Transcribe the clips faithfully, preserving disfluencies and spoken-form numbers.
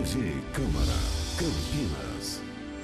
V Câmara, Campinas.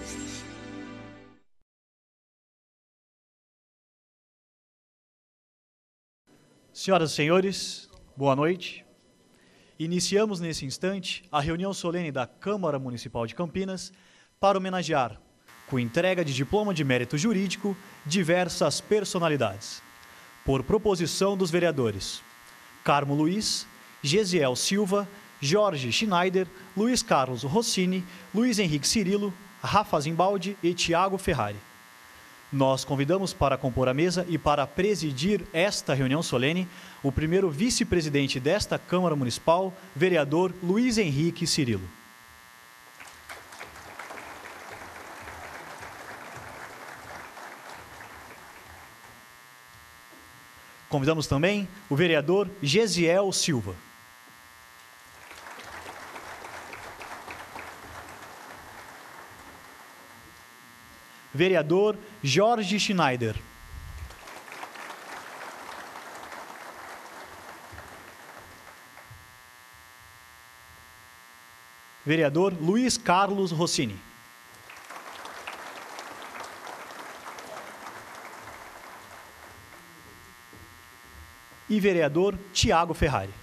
Senhoras e senhores, boa noite. Iniciamos nesse instante a reunião solene da Câmara Municipal de Campinas para homenagear, com entrega de diploma de mérito jurídico, diversas personalidades. Por proposição dos vereadores Carmo Luiz, Gesiel Silva, Jorge Schneider, Luiz Carlos Rossini, Luiz Henrique Cirilo, Rafa Zimbaldi e Tiago Ferrari. Nós convidamos para compor a mesa e para presidir esta reunião solene o primeiro vice-presidente desta Câmara Municipal, vereador Luiz Henrique Cirilo. Convidamos também o vereador Gesiel Silva. Vereador Jorge Schneider. Vereador Luiz Carlos Rossini. E vereador Tiago Ferrari.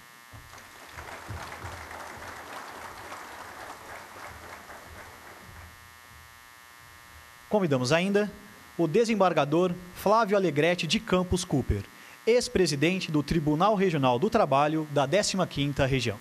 Convidamos ainda o desembargador Flávio Alegrete de Campos Cooper, ex-presidente do Tribunal Regional do Trabalho da décima quinta Região.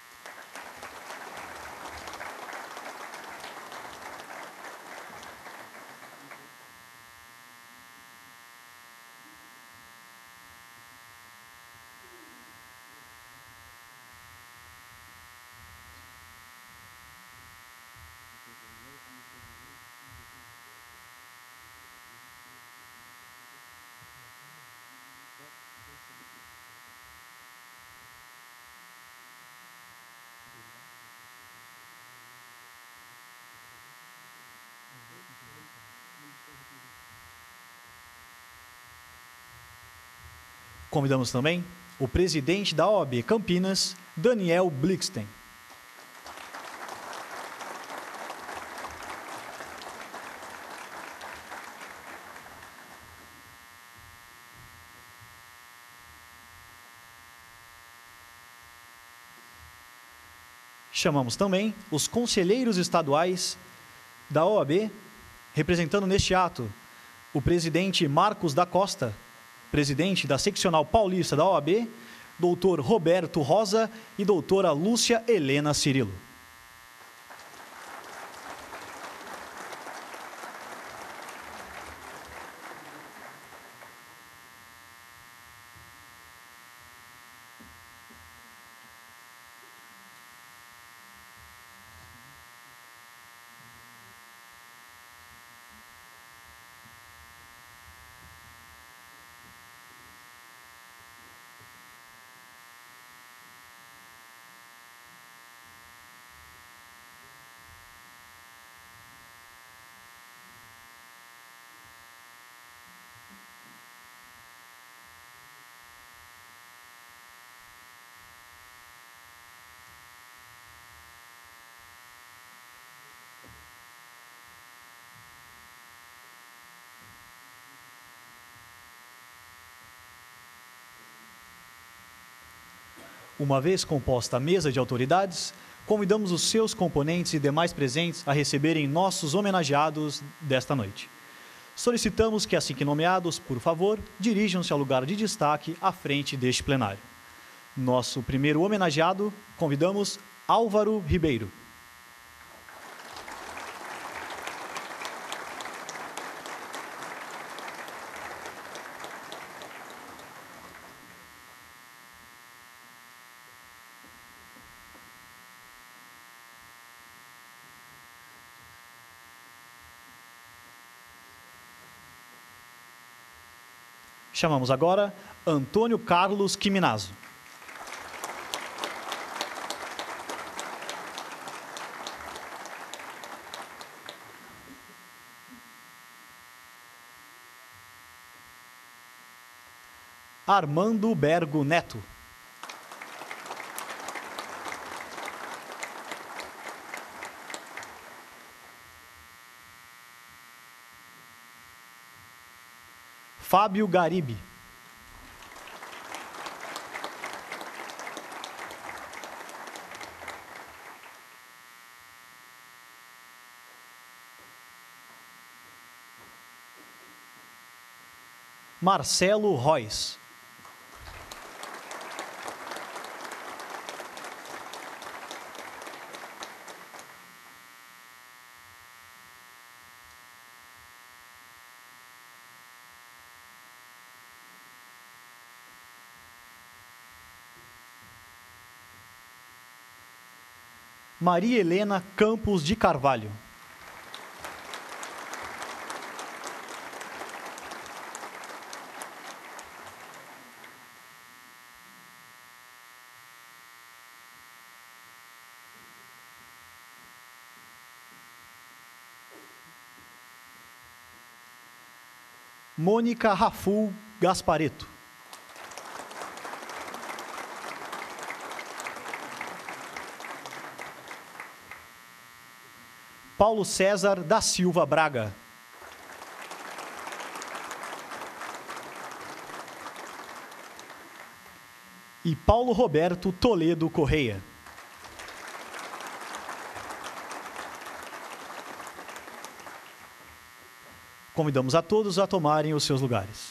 Convidamos também o presidente da O A B Campinas, Daniel Blixten. Chamamos também os conselheiros estaduais da O A B, representando neste ato o presidente Marcos da Costa, presidente da seccional paulista da O A B, doutor Roberto Rosa e doutora Lúcia Helena Cirilo. Uma vez composta a mesa de autoridades, convidamos os seus componentes e demais presentes a receberem nossos homenageados desta noite. Solicitamos que, assim que nomeados, por favor, dirijam-se ao lugar de destaque à frente deste plenário. Nosso primeiro homenageado, convidamos Álvaro Ribeiro. Chamamos agora Antônio Carlos Quiminazo. Armando Bergo Neto. Fábio Garibe. Marcelo Reis. Maria Helena Campos de Carvalho. Mônica Raful Gaspareto. Paulo César da Silva Braga. E Paulo Roberto Toledo Correia. Convidamos a todos a tomarem os seus lugares.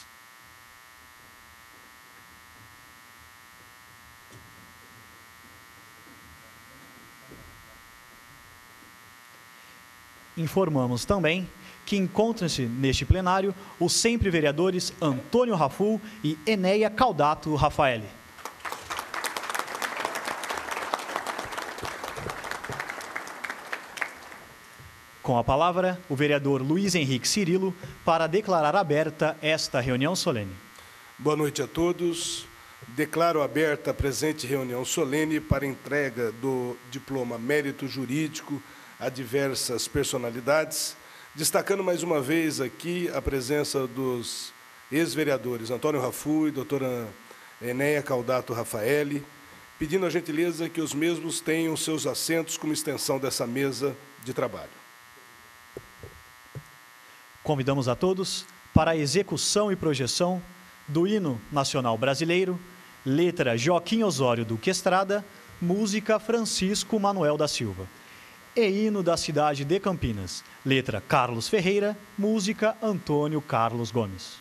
Informamos também que encontram-se neste plenário os sempre vereadores Antônio Raful e Enéia Caldato Rafaeli. Com a palavra, o vereador Luiz Henrique Cirilo para declarar aberta esta reunião solene. Boa noite a todos. Declaro aberta a presente reunião solene para entrega do diploma Mérito Jurídico a diversas personalidades, destacando mais uma vez aqui a presença dos ex-vereadores Antônio Raful e doutora Enéia Caldato Rafaeli, pedindo a gentileza que os mesmos tenham seus assentos como extensão dessa mesa de trabalho. Convidamos a todos para a execução e projeção do Hino Nacional Brasileiro, letra Joaquim Osório Duque Estrada, música Francisco Manuel da Silva. E hino da cidade de Campinas, letra Carlos Ferreira, música Antônio Carlos Gomes.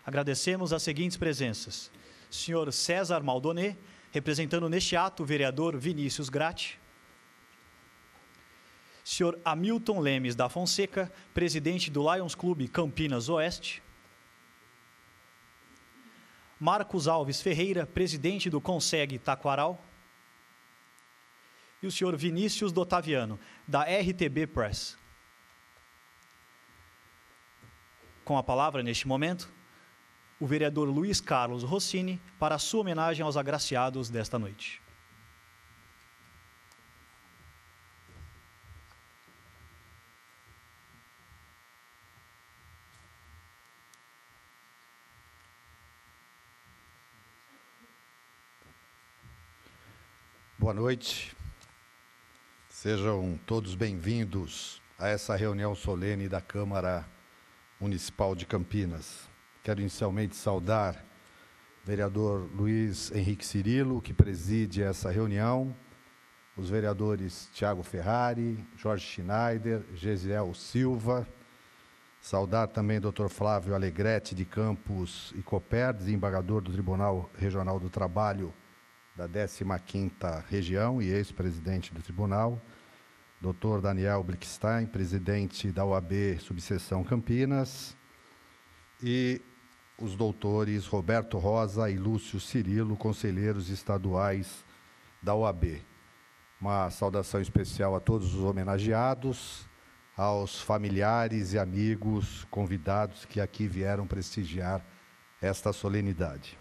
Agradecemos as seguintes presenças: senhor César Maldonet, representando neste ato o vereador Vinícius Gratti; senhor Hamilton Lemes da Fonseca, presidente do Lions Clube Campinas Oeste; Marcos Alves Ferreira, presidente do Conseg Taquaral; e o senhor Vinícius Dotaviano, da R T B Press. Com a palavra, neste momento, o vereador Luiz Carlos Rossini, para a sua homenagem aos agraciados desta noite. Boa noite. Sejam todos bem-vindos a essa reunião solene da Câmara Municipal de Campinas. Quero inicialmente saudar o vereador Luiz Henrique Cirilo, que preside essa reunião, os vereadores Tiago Ferrari, Jorge Schneider, Gesiel Silva, saudar também o doutor Flávio Alegrete de Campos e Copper, desembargador do Tribunal Regional do Trabalho da décima quinta Região e ex-presidente do Tribunal, doutor Daniel Blickstein, presidente da O A B Subseção Campinas, e os doutores Roberto Rosa e Lúcio Cirilo, conselheiros estaduais da O A B. Uma saudação especial a todos os homenageados, aos familiares e amigos convidados que aqui vieram prestigiar esta solenidade.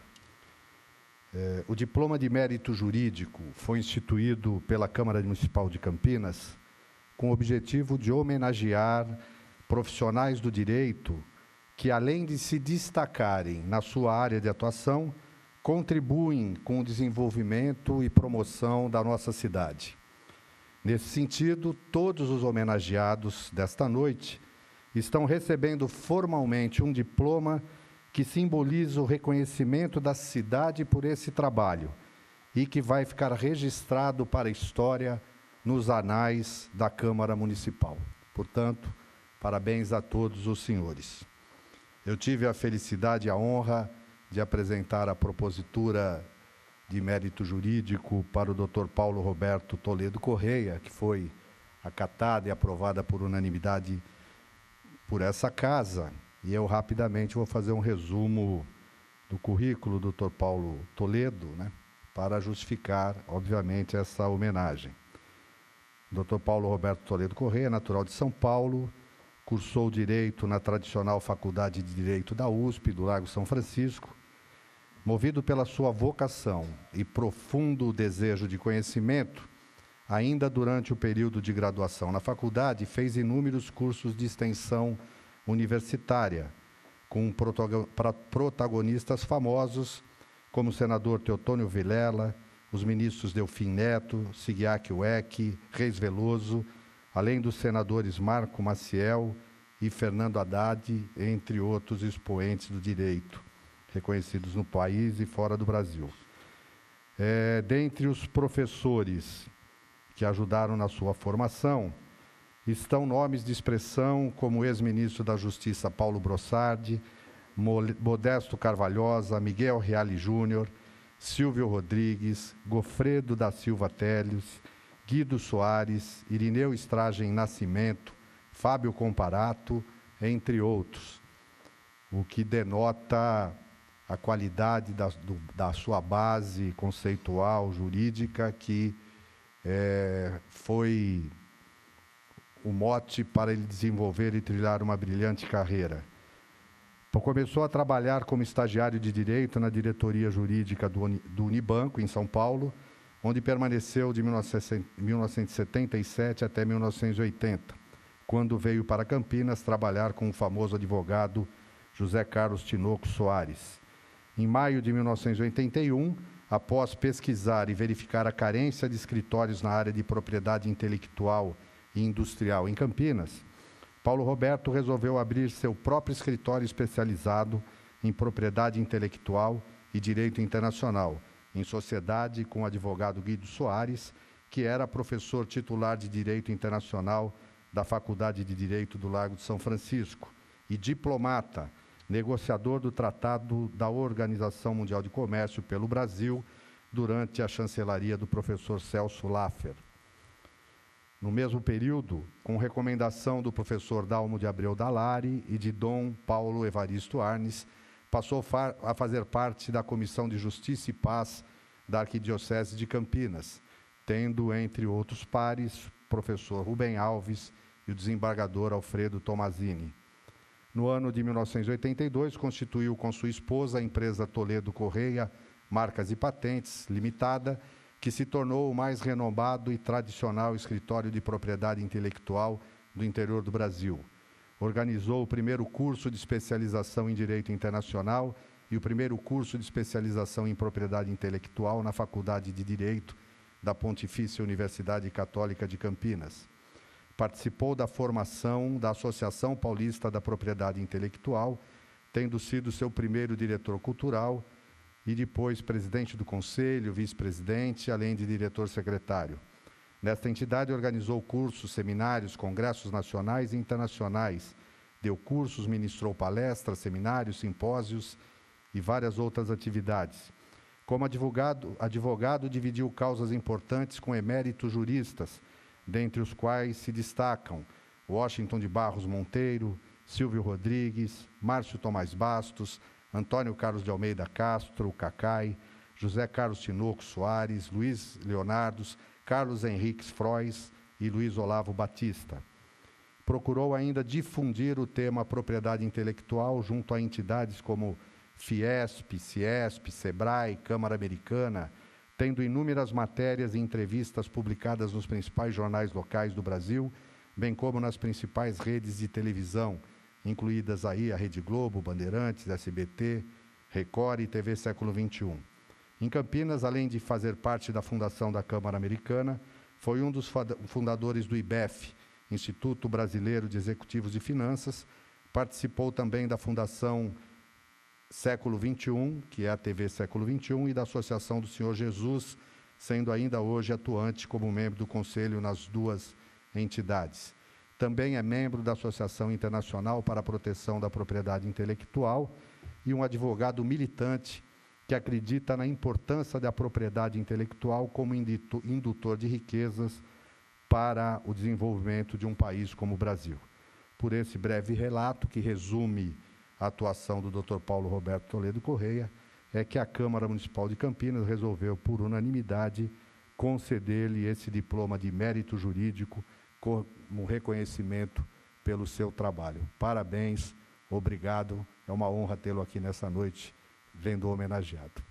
É, o Diploma de Mérito Jurídico foi instituído pela Câmara Municipal de Campinas com o objetivo de homenagear profissionais do direito que, além de se destacarem na sua área de atuação, contribuem com o desenvolvimento e promoção da nossa cidade. Nesse sentido, todos os homenageados desta noite estão recebendo formalmente um diploma que simboliza o reconhecimento da cidade por esse trabalho e que vai ficar registrado para a história nos anais da Câmara Municipal. Portanto, parabéns a todos os senhores. Eu tive a felicidade e a honra de apresentar a propositura de mérito jurídico para o doutor Paulo Roberto Toledo Correia, que foi acatada e aprovada por unanimidade por essa casa. E eu rapidamente vou fazer um resumo do currículo do doutor Paulo Toledo, né, para justificar, obviamente, essa homenagem. O doutor Paulo Roberto Toledo Correia, natural de São Paulo, cursou Direito na tradicional Faculdade de Direito da U S P, do Largo São Francisco. Movido pela sua vocação e profundo desejo de conhecimento, ainda durante o período de graduação na faculdade, fez inúmeros cursos de extensão universitária, com protagonistas famosos como o senador Teotônio Vilela, os ministros Delfim Neto, Sigiac Weck, Reis Veloso, além dos senadores Marco Maciel e Fernando Haddad, entre outros expoentes do direito, reconhecidos no país e fora do Brasil. É, dentre os professores que ajudaram na sua formação, estão nomes de expressão como o ex-ministro da Justiça Paulo Brossardi, Modesto Carvalhosa, Miguel Reale Júnior, Silvio Rodrigues, Gofredo da Silva Teles, Guido Soares, Irineu Estragem Nascimento, Fábio Comparato, entre outros, o que denota a qualidade da, do, da sua base conceitual, jurídica, que é, foi o mote para ele desenvolver e trilhar uma brilhante carreira. Começou a trabalhar como estagiário de Direito na diretoria jurídica do, do Unibanco, em São Paulo, onde permaneceu de mil novecentos e setenta e sete até mil novecentos e oitenta, quando veio para Campinas trabalhar com o famoso advogado José Carlos Tinoco Soares. Em maio de mil novecentos e oitenta e um, após pesquisar e verificar a carência de escritórios na área de propriedade intelectual e industrial em Campinas, Paulo Roberto resolveu abrir seu próprio escritório especializado em propriedade intelectual e direito internacional, em sociedade com o advogado Guido Soares, que era professor titular de Direito Internacional da Faculdade de Direito do Largo de São Francisco e diplomata negociador do Tratado da Organização Mundial de Comércio pelo Brasil, durante a chancelaria do professor Celso Laffer. No mesmo período, com recomendação do professor Dalmo de Abreu Dalari e de Dom Paulo Evaristo Arnes, passou a fazer parte da Comissão de Justiça e Paz da Arquidiocese de Campinas, tendo, entre outros pares, o professor Rubem Alves e o desembargador Alfredo Tomazini. No ano de mil novecentos e oitenta e dois, constituiu com sua esposa a empresa Toledo Correia Marcas e Patentes, Limitada, que se tornou o mais renomado e tradicional escritório de propriedade intelectual do interior do Brasil. Organizou o primeiro curso de especialização em Direito Internacional e o primeiro curso de especialização em Propriedade Intelectual na Faculdade de Direito da Pontifícia Universidade Católica de Campinas. Participou da formação da Associação Paulista da Propriedade Intelectual, tendo sido seu primeiro diretor cultural e depois presidente do conselho, vice-presidente, além de diretor-secretário. Nesta entidade, organizou cursos, seminários, congressos nacionais e internacionais, deu cursos, ministrou palestras, seminários, simpósios e várias outras atividades. Como advogado, advogado, dividiu causas importantes com eméritos juristas, dentre os quais se destacam Washington de Barros Monteiro, Silvio Rodrigues, Márcio Tomás Bastos, Antônio Carlos de Almeida Castro, Cacai, José Carlos Tinoco Soares, Luiz Leonardos, Carlos Henriques Frois e Luiz Olavo Batista. Procurou ainda difundir o tema propriedade intelectual junto a entidades como Fiesp, Ciesp, Sebrae, Câmara Americana, tendo inúmeras matérias e entrevistas publicadas nos principais jornais locais do Brasil, bem como nas principais redes de televisão, incluídas aí a Rede Globo, Bandeirantes, S B T, Record e T V Século vinte e um. Em Campinas, além de fazer parte da fundação da Câmara Americana, foi um dos fundadores do I B E F, Instituto Brasileiro de Executivos de Finanças, participou também da Fundação Século vinte e um, que é a T V Século vinte e um, e da Associação do Senhor Jesus, sendo ainda hoje atuante como membro do Conselho nas duas entidades. Também é membro da Associação Internacional para a Proteção da Propriedade Intelectual e um advogado militante que acredita na importância da propriedade intelectual como indutor de riquezas para o desenvolvimento de um país como o Brasil. Por esse breve relato, que resume a atuação do doutor Paulo Roberto Toledo Correia, é que a Câmara Municipal de Campinas resolveu, por unanimidade, conceder-lhe esse diploma de mérito jurídico como reconhecimento pelo seu trabalho. Parabéns, obrigado, é uma honra tê-lo aqui nessa noite, vendo homenageado.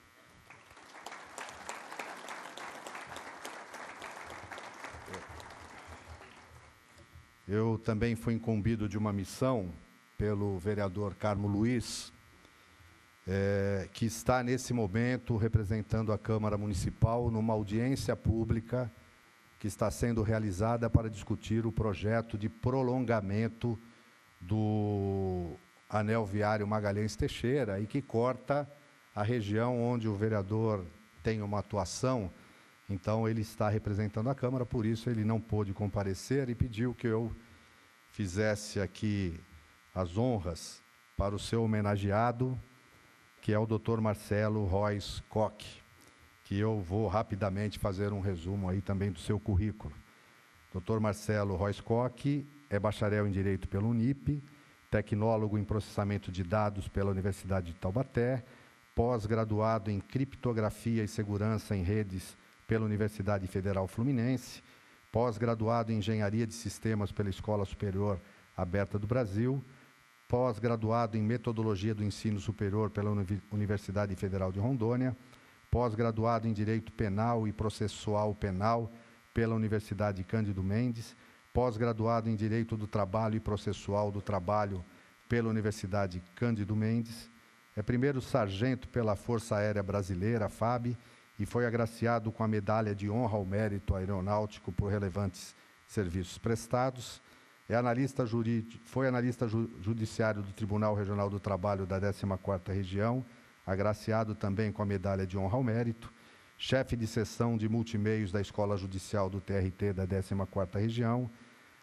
Eu também fui incumbido de uma missão pelo vereador Carmo Luiz, é, que está nesse momento representando a Câmara Municipal numa audiência pública que está sendo realizada para discutir o projeto de prolongamento do anel viário Magalhães Teixeira e que corta a região onde o vereador tem uma atuação. Então, ele está representando a Câmara, por isso ele não pôde comparecer e pediu que eu fizesse aqui as honras para o seu homenageado, que é o doutor Marcelo Rois Koch, que eu vou rapidamente fazer um resumo aí também do seu currículo. doutor Marcelo Rois Koch é bacharel em Direito pela Unip, tecnólogo em Processamento de Dados pela Universidade de Taubaté, pós-graduado em Criptografia e Segurança em Redes pela Universidade Federal Fluminense, pós-graduado em Engenharia de Sistemas pela Escola Superior Aberta do Brasil, pós-graduado em Metodologia do Ensino Superior pela Universidade Federal de Rondônia, pós-graduado em Direito Penal e Processual Penal pela Universidade Cândido Mendes, pós-graduado em Direito do Trabalho e Processual do Trabalho pela Universidade Cândido Mendes, é primeiro sargento pela Força Aérea Brasileira, F A B, e foi agraciado com a Medalha de Honra ao Mérito Aeronáutico por relevantes serviços prestados, é analista jurídico, foi analista ju, judiciário do Tribunal Regional do Trabalho da décima quarta Região, agraciado também com a Medalha de Honra ao Mérito, chefe de seção de multimeios da Escola Judicial do T R T da décima quarta Região,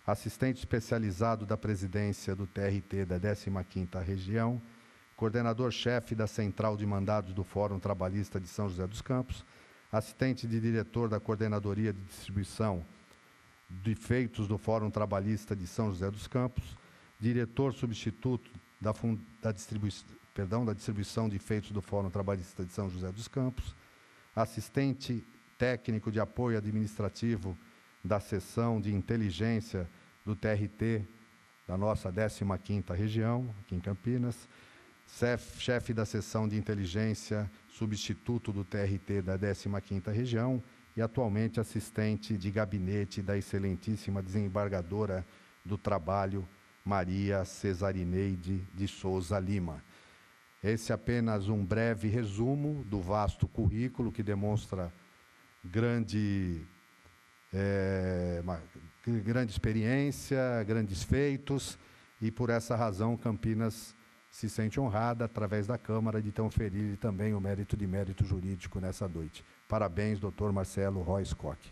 assistente especializado da presidência do T R T da décima quinta Região, coordenador-chefe da Central de Mandados do Fórum Trabalhista de São José dos Campos, assistente de diretor da Coordenadoria de Distribuição de Feitos do Fórum Trabalhista de São José dos Campos, diretor substituto da, fun da, distribui perdão, da Distribuição de Feitos do Fórum Trabalhista de São José dos Campos, assistente técnico de apoio administrativo da Seção de Inteligência do T R T da nossa décima quinta Região, aqui em Campinas, chefe da Seção de Inteligência, substituto do T R T da décima quinta Região e atualmente assistente de gabinete da excelentíssima desembargadora do Trabalho, Maria Cesarineide de Souza Lima. Esse é apenas um breve resumo do vasto currículo que demonstra grande, é, uma, grande experiência, grandes feitos, e por essa razão Campinas se sente honrada, através da Câmara, de ter oferido também o mérito de mérito jurídico nessa noite. Parabéns, doutor Marcelo Royce Koch.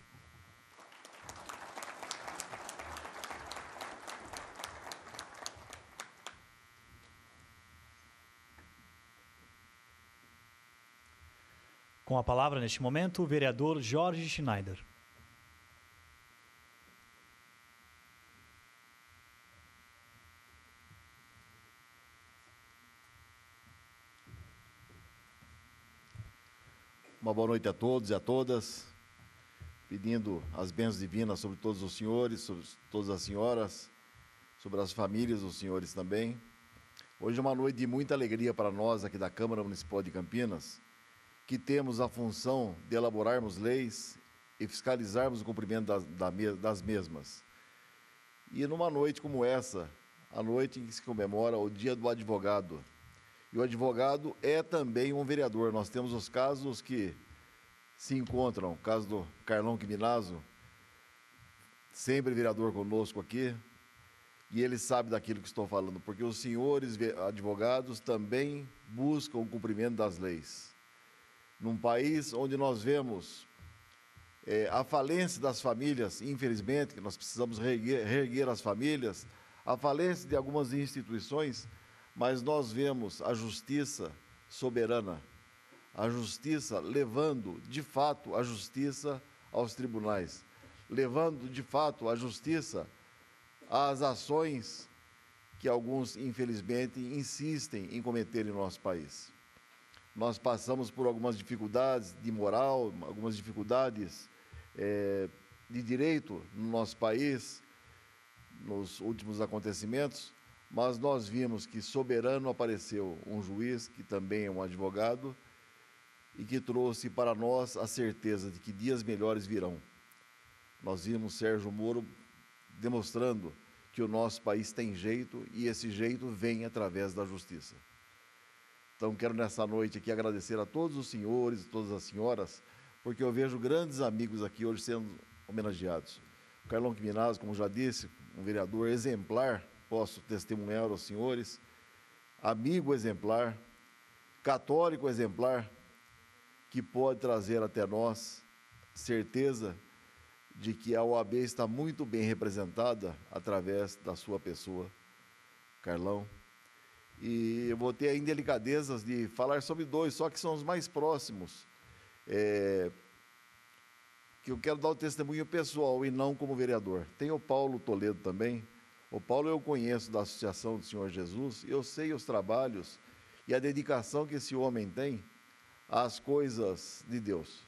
Com a palavra, neste momento, o vereador Jorge Schneider. Uma boa noite a todos e a todas, pedindo as bênçãos divinas sobre todos os senhores, sobre todas as senhoras, sobre as famílias dos senhores também. Hoje é uma noite de muita alegria para nós aqui da Câmara Municipal de Campinas, que temos a função de elaborarmos leis e fiscalizarmos o cumprimento das, das mesmas. E numa noite como essa, a noite em que se comemora o Dia do Advogado, e o advogado é também um vereador. Nós temos os casos que se encontram, o caso do Carlão Quiminazo, sempre vereador conosco aqui, e ele sabe daquilo que estou falando, porque os senhores advogados também buscam o cumprimento das leis. Num país onde nós vemos é, a falência das famílias, infelizmente, que nós precisamos reerguer, reerguer as famílias, a falência de algumas instituições, mas nós vemos a justiça soberana, a justiça levando, de fato, a justiça aos tribunais, levando, de fato, a justiça às ações que alguns, infelizmente, insistem em cometer em nosso país. Nós passamos por algumas dificuldades de moral, algumas dificuldades é, de direito no nosso país, nos últimos acontecimentos, mas nós vimos que soberano apareceu um juiz, que também é um advogado, e que trouxe para nós a certeza de que dias melhores virão. Nós vimos Sérgio Moro demonstrando que o nosso país tem jeito, e esse jeito vem através da justiça. Então, quero nessa noite aqui agradecer a todos os senhores e todas as senhoras, porque eu vejo grandes amigos aqui hoje sendo homenageados. O Carlão Quiminazo, como já disse, um vereador exemplar, posso testemunhar aos senhores, amigo exemplar, católico exemplar, que pode trazer até nós certeza de que a O A B está muito bem representada através da sua pessoa, Carlão. E eu vou ter a indelicadezas de falar sobre dois, só que são os mais próximos, é, que eu quero dar o testemunho pessoal e não como vereador. Tem o Paulo Toledo também. O Paulo eu conheço da Associação do Senhor Jesus, eu sei os trabalhos e a dedicação que esse homem tem às coisas de Deus.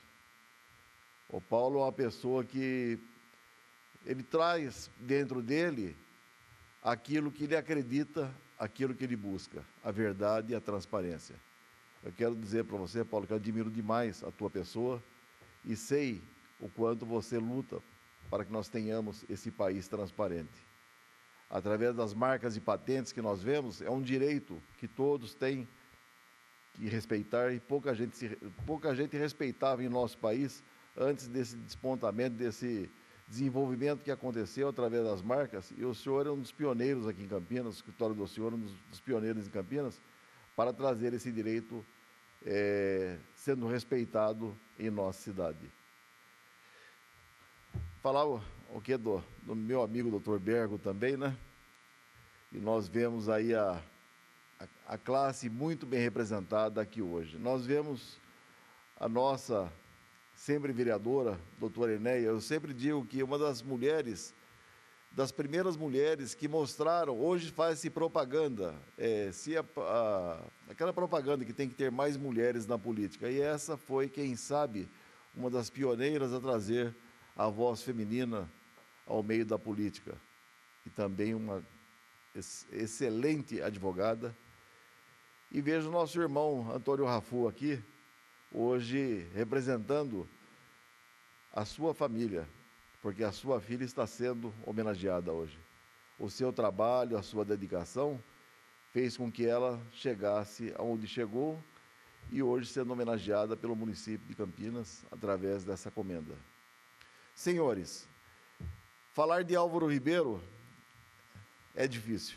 O Paulo é uma pessoa que ele traz dentro dele aquilo que ele acredita, aquilo que ele busca, a verdade e a transparência. Eu quero dizer para você, Paulo, que eu admiro demais a tua pessoa e sei o quanto você luta para que nós tenhamos esse país transparente. Através das marcas e patentes que nós vemos, é um direito que todos têm que respeitar, e pouca gente, se, pouca gente respeitava em nosso país antes desse despontamento, desse desenvolvimento que aconteceu através das marcas, e o senhor é um dos pioneiros aqui em Campinas, o escritório do senhor é um dos, dos pioneiros em Campinas, para trazer esse direito é, sendo respeitado em nossa cidade. Falar o que do, do meu amigo doutor Bergo também, né? E nós vemos aí a, a, a classe muito bem representada aqui hoje. Nós vemos a nossa sempre vereadora, doutora Enéia. Eu sempre digo que uma das mulheres, das primeiras mulheres que mostraram, hoje faz-se propaganda, é, se a, a, aquela propaganda que tem que ter mais mulheres na política, e essa foi, quem sabe, uma das pioneiras a trazer a voz feminina ao meio da política, e também uma ex excelente advogada. E vejo o nosso irmão Antônio Rafu aqui, hoje representando a sua família, porque a sua filha está sendo homenageada hoje. O seu trabalho, a sua dedicação, fez com que ela chegasse aonde chegou e hoje sendo homenageada pelo município de Campinas através dessa comenda. Senhores, falar de Álvaro Ribeiro é difícil.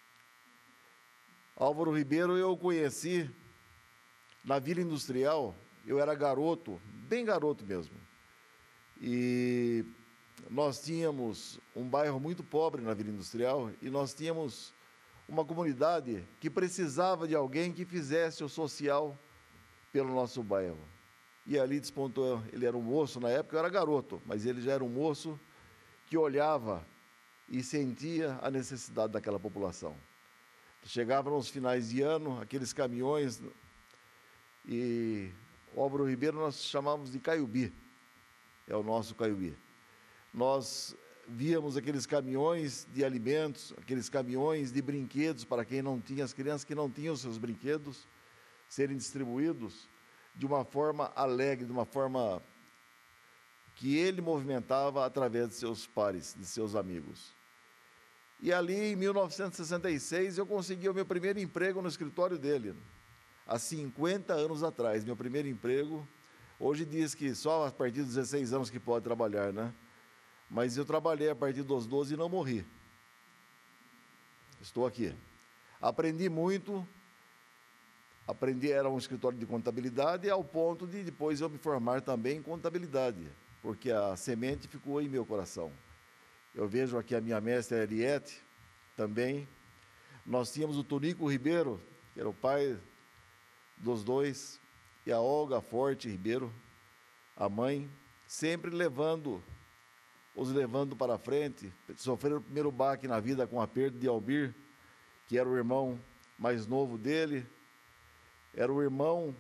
Álvaro Ribeiro eu conheci na Vila Industrial, eu era garoto, bem garoto mesmo. E nós tínhamos um bairro muito pobre na Vila Industrial e nós tínhamos uma comunidade que precisava de alguém que fizesse o social pelo nosso bairro. E ali despontou, ele era um moço, na época eu era garoto, mas ele já era um moço que olhava e sentia a necessidade daquela população. Chegava nos finais de ano, aqueles caminhões, e o Álvaro Ribeiro nós chamamos de Caiubi, é o nosso Caiubi. Nós víamos aqueles caminhões de alimentos, aqueles caminhões de brinquedos para quem não tinha, as crianças que não tinham seus brinquedos, serem distribuídos de uma forma alegre, de uma forma que ele movimentava através de seus pares, de seus amigos. E ali, em mil novecentos e sessenta e seis, eu consegui o meu primeiro emprego no escritório dele. Há cinquenta anos atrás, meu primeiro emprego. Hoje diz que só a partir dos dezesseis anos que pode trabalhar, né? Mas eu trabalhei a partir dos doze e não morri. Estou aqui. Aprendi muito. Aprendi, era um escritório de contabilidade, ao ponto de depois eu me formar também em contabilidade, porque a semente ficou em meu coração. Eu vejo aqui a minha mestra Eliette, também. Nós tínhamos o Tonico Ribeiro, que era o pai dos dois, e a Olga Forte Ribeiro, a mãe, sempre levando, os levando para frente. Sofreram o primeiro baque na vida com a perda de Albir, que era o irmão mais novo dele. Era o irmão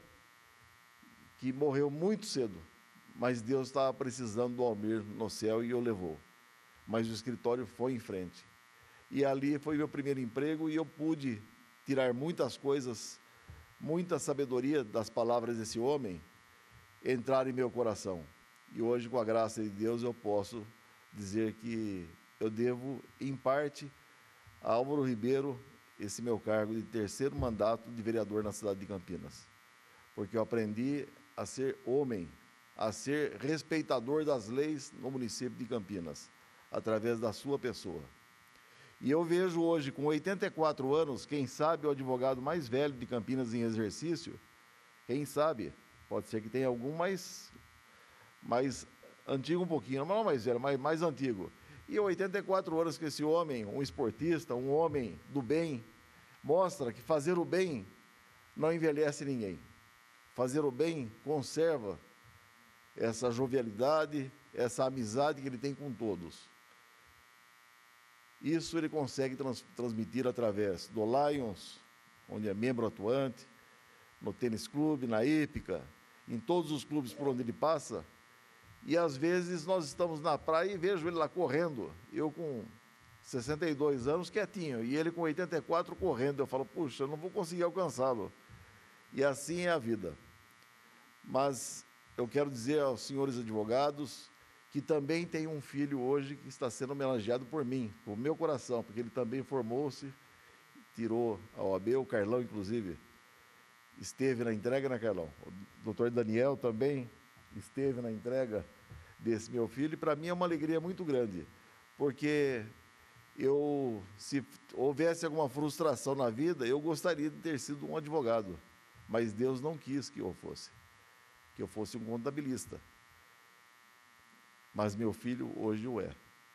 que morreu muito cedo, mas Deus estava precisando do Almir no céu e o levou. Mas o escritório foi em frente. E ali foi meu primeiro emprego e eu pude tirar muitas coisas, muita sabedoria das palavras desse homem, entrar em meu coração. E hoje, com a graça de Deus, eu posso dizer que eu devo, em parte, a Álvaro Ribeiro, esse meu cargo de terceiro mandato de vereador na cidade de Campinas. Porque eu aprendi a ser homem, a ser respeitador das leis no município de Campinas, através da sua pessoa. E eu vejo hoje, com oitenta e quatro anos, quem sabe o advogado mais velho de Campinas em exercício, quem sabe, pode ser que tenha algum mais, mais antigo um pouquinho, não mais velho, mas mais antigo. E oitenta e quatro anos que esse homem, um esportista, um homem do bem, mostra que fazer o bem não envelhece ninguém. Fazer o bem conserva essa jovialidade, essa amizade que ele tem com todos. Isso ele consegue trans, transmitir através do Lions, onde é membro atuante, no tênis clube, na hípica, em todos os clubes por onde ele passa. E às vezes nós estamos na praia e vejo ele lá correndo, eu com sessenta e dois anos quietinho, e ele com oitenta e quatro correndo. Eu falo, puxa, eu não vou conseguir alcançá-lo. E assim é a vida. Mas eu quero dizer aos senhores advogados que também tem um filho hoje que está sendo homenageado por mim, por meu coração, porque ele também formou-se, tirou a O A B, o Carlão, inclusive, esteve na entrega, né, Carlão? O doutor Daniel também esteve na entrega desse meu filho, e para mim é uma alegria muito grande, porque eu, se houvesse alguma frustração na vida, eu gostaria de ter sido um advogado, mas Deus não quis que eu fosse, que eu fosse um contabilista. Mas meu filho hoje o é.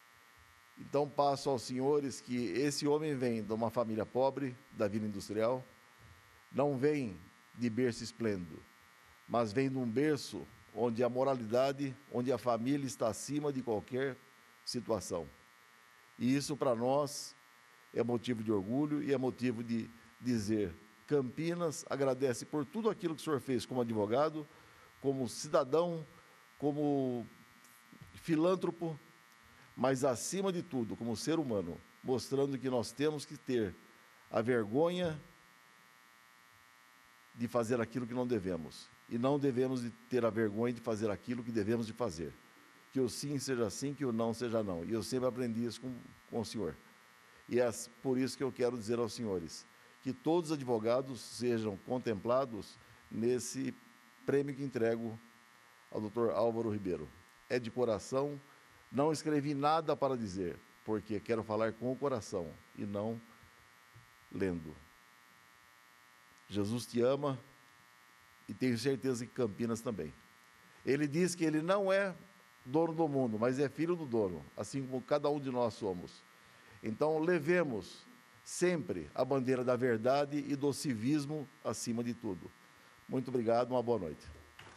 Então, passo aos senhores que esse homem vem de uma família pobre, da Vila Industrial, não vem de berço esplêndido, mas vem de um berço onde a moralidade, onde a família está acima de qualquer situação. E isso, para nós, é motivo de orgulho e é motivo de dizer: Campinas agradece por tudo aquilo que o senhor fez como advogado, como cidadão, como filântropo, mas, acima de tudo, como ser humano, mostrando que nós temos que ter a vergonha de fazer aquilo que não devemos, e não devemos de ter a vergonha de fazer aquilo que devemos de fazer. Que o sim seja sim, que o não seja não. E eu sempre aprendi isso com, com o senhor. E é por isso que eu quero dizer aos senhores que todos os advogados sejam contemplados nesse prêmio que entrego ao doutor Álvaro Ribeiro. É de coração, não escrevi nada para dizer, porque quero falar com o coração e não lendo. Jesus te ama e tenho certeza que Campinas também. Ele diz que ele não é dono do mundo, mas é filho do dono, assim como cada um de nós somos. Então, levemos sempre a bandeira da verdade e do civismo acima de tudo. Muito obrigado, uma boa noite.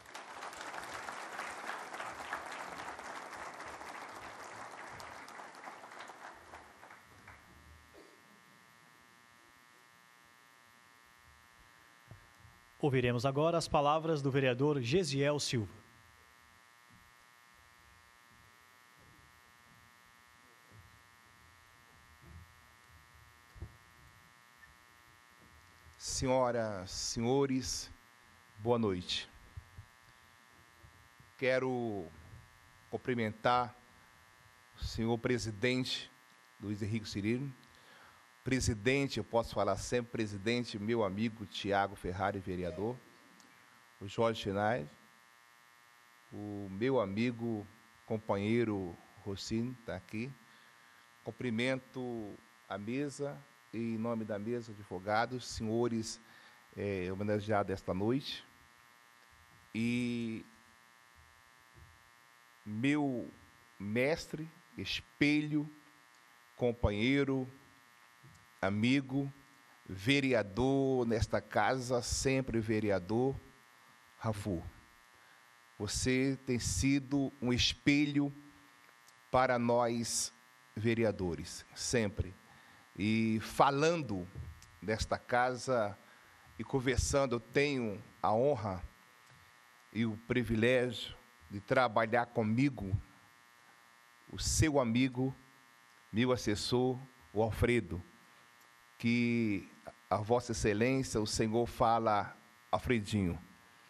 Ouviremos agora as palavras do vereador Gesiel Silva. Senhoras, senhores, boa noite. Quero cumprimentar o senhor presidente Luiz Henrique Cirilo, presidente, eu posso falar sempre, presidente, meu amigo Tiago Ferrari, vereador, o Jorge Chinais, o meu amigo, companheiro Rossini, está aqui. Cumprimento a mesa, e em nome da mesa, advogados, senhores é, homenageados esta noite, e meu mestre, espelho, companheiro, amigo, vereador nesta casa, sempre vereador, Rafu. Você tem sido um espelho para nós vereadores, sempre. E falando desta casa e conversando, eu tenho a honra e o privilégio de trabalhar comigo, o seu amigo, meu assessor, o Alfredo, que a Vossa Excelência, o Senhor fala, Alfredinho,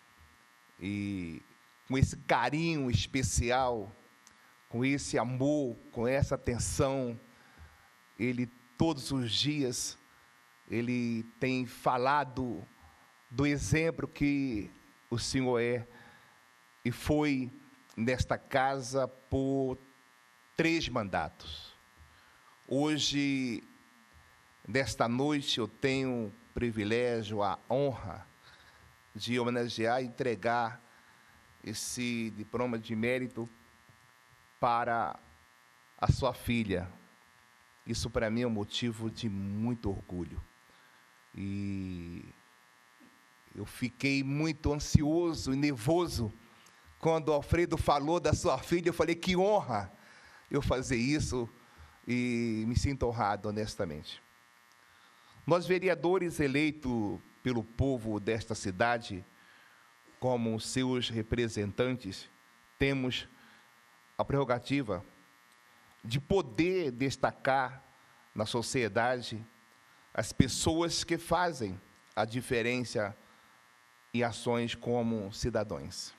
e com esse carinho especial, com esse amor, com essa atenção, ele todos os dias, ele tem falado do exemplo que o Senhor é, e foi nesta casa por três mandatos. Hoje, nesta noite, eu tenho o privilégio, a honra de homenagear e entregar esse diploma de mérito para a sua filha. Isso, para mim, é um motivo de muito orgulho. E eu fiquei muito ansioso e nervoso quando o Alfredo falou da sua filha. Eu falei, que honra eu fazer isso, e me sinto honrado, honestamente. Nós, vereadores eleitos pelo povo desta cidade, como seus representantes, temos a prerrogativa de poder destacar na sociedade as pessoas que fazem a diferença em ações como cidadãos.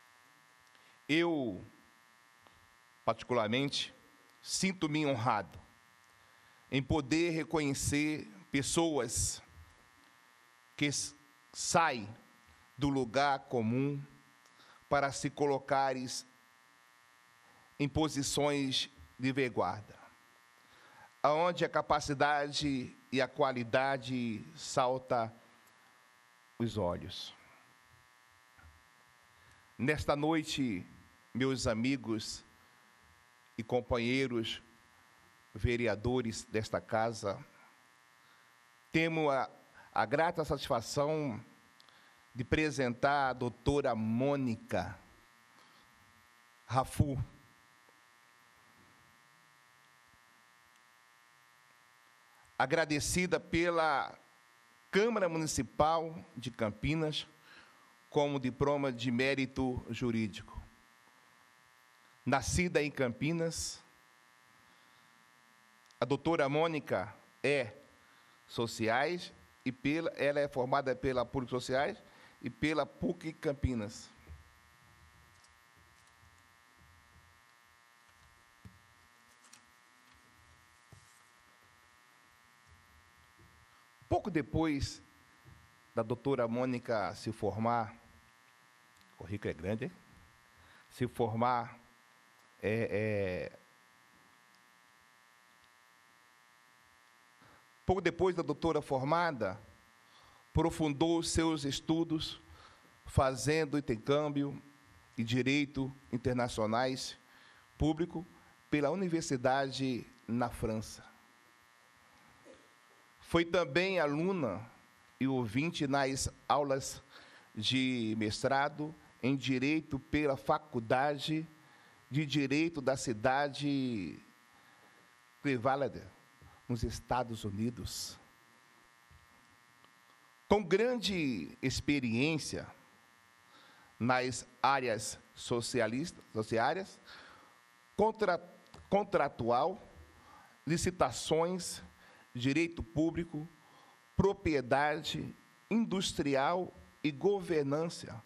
Eu, particularmente, sinto-me honrado em poder reconhecer pessoas que saem do lugar comum para se colocarem em posições de vanguarda, aonde a capacidade e a qualidade salta os olhos. Nesta noite, meus amigos e companheiros, vereadores desta casa, temos a, a grata satisfação de apresentar a doutora Mônica Rafu, agradecida pela Câmara Municipal de Campinas como diploma de mérito jurídico. Nascida em Campinas, a doutora Mônica é sociais e pela, ela é formada pela P U C Sociais e pela P U C Campinas. Pouco depois da doutora Mônica se formar, o currículo é grande, hein? Se formar, é, é, pouco depois da doutora formada, aprofundou seus estudos, fazendo intercâmbio e direito internacionais público pela Universidade na França. Foi também aluna e ouvinte nas aulas de mestrado em Direito pela Faculdade de Direito da cidade de Cleveland, nos Estados Unidos. Com grande experiência nas áreas socialistas, sociais, contra, contratual, licitações, direito público, propriedade industrial e governança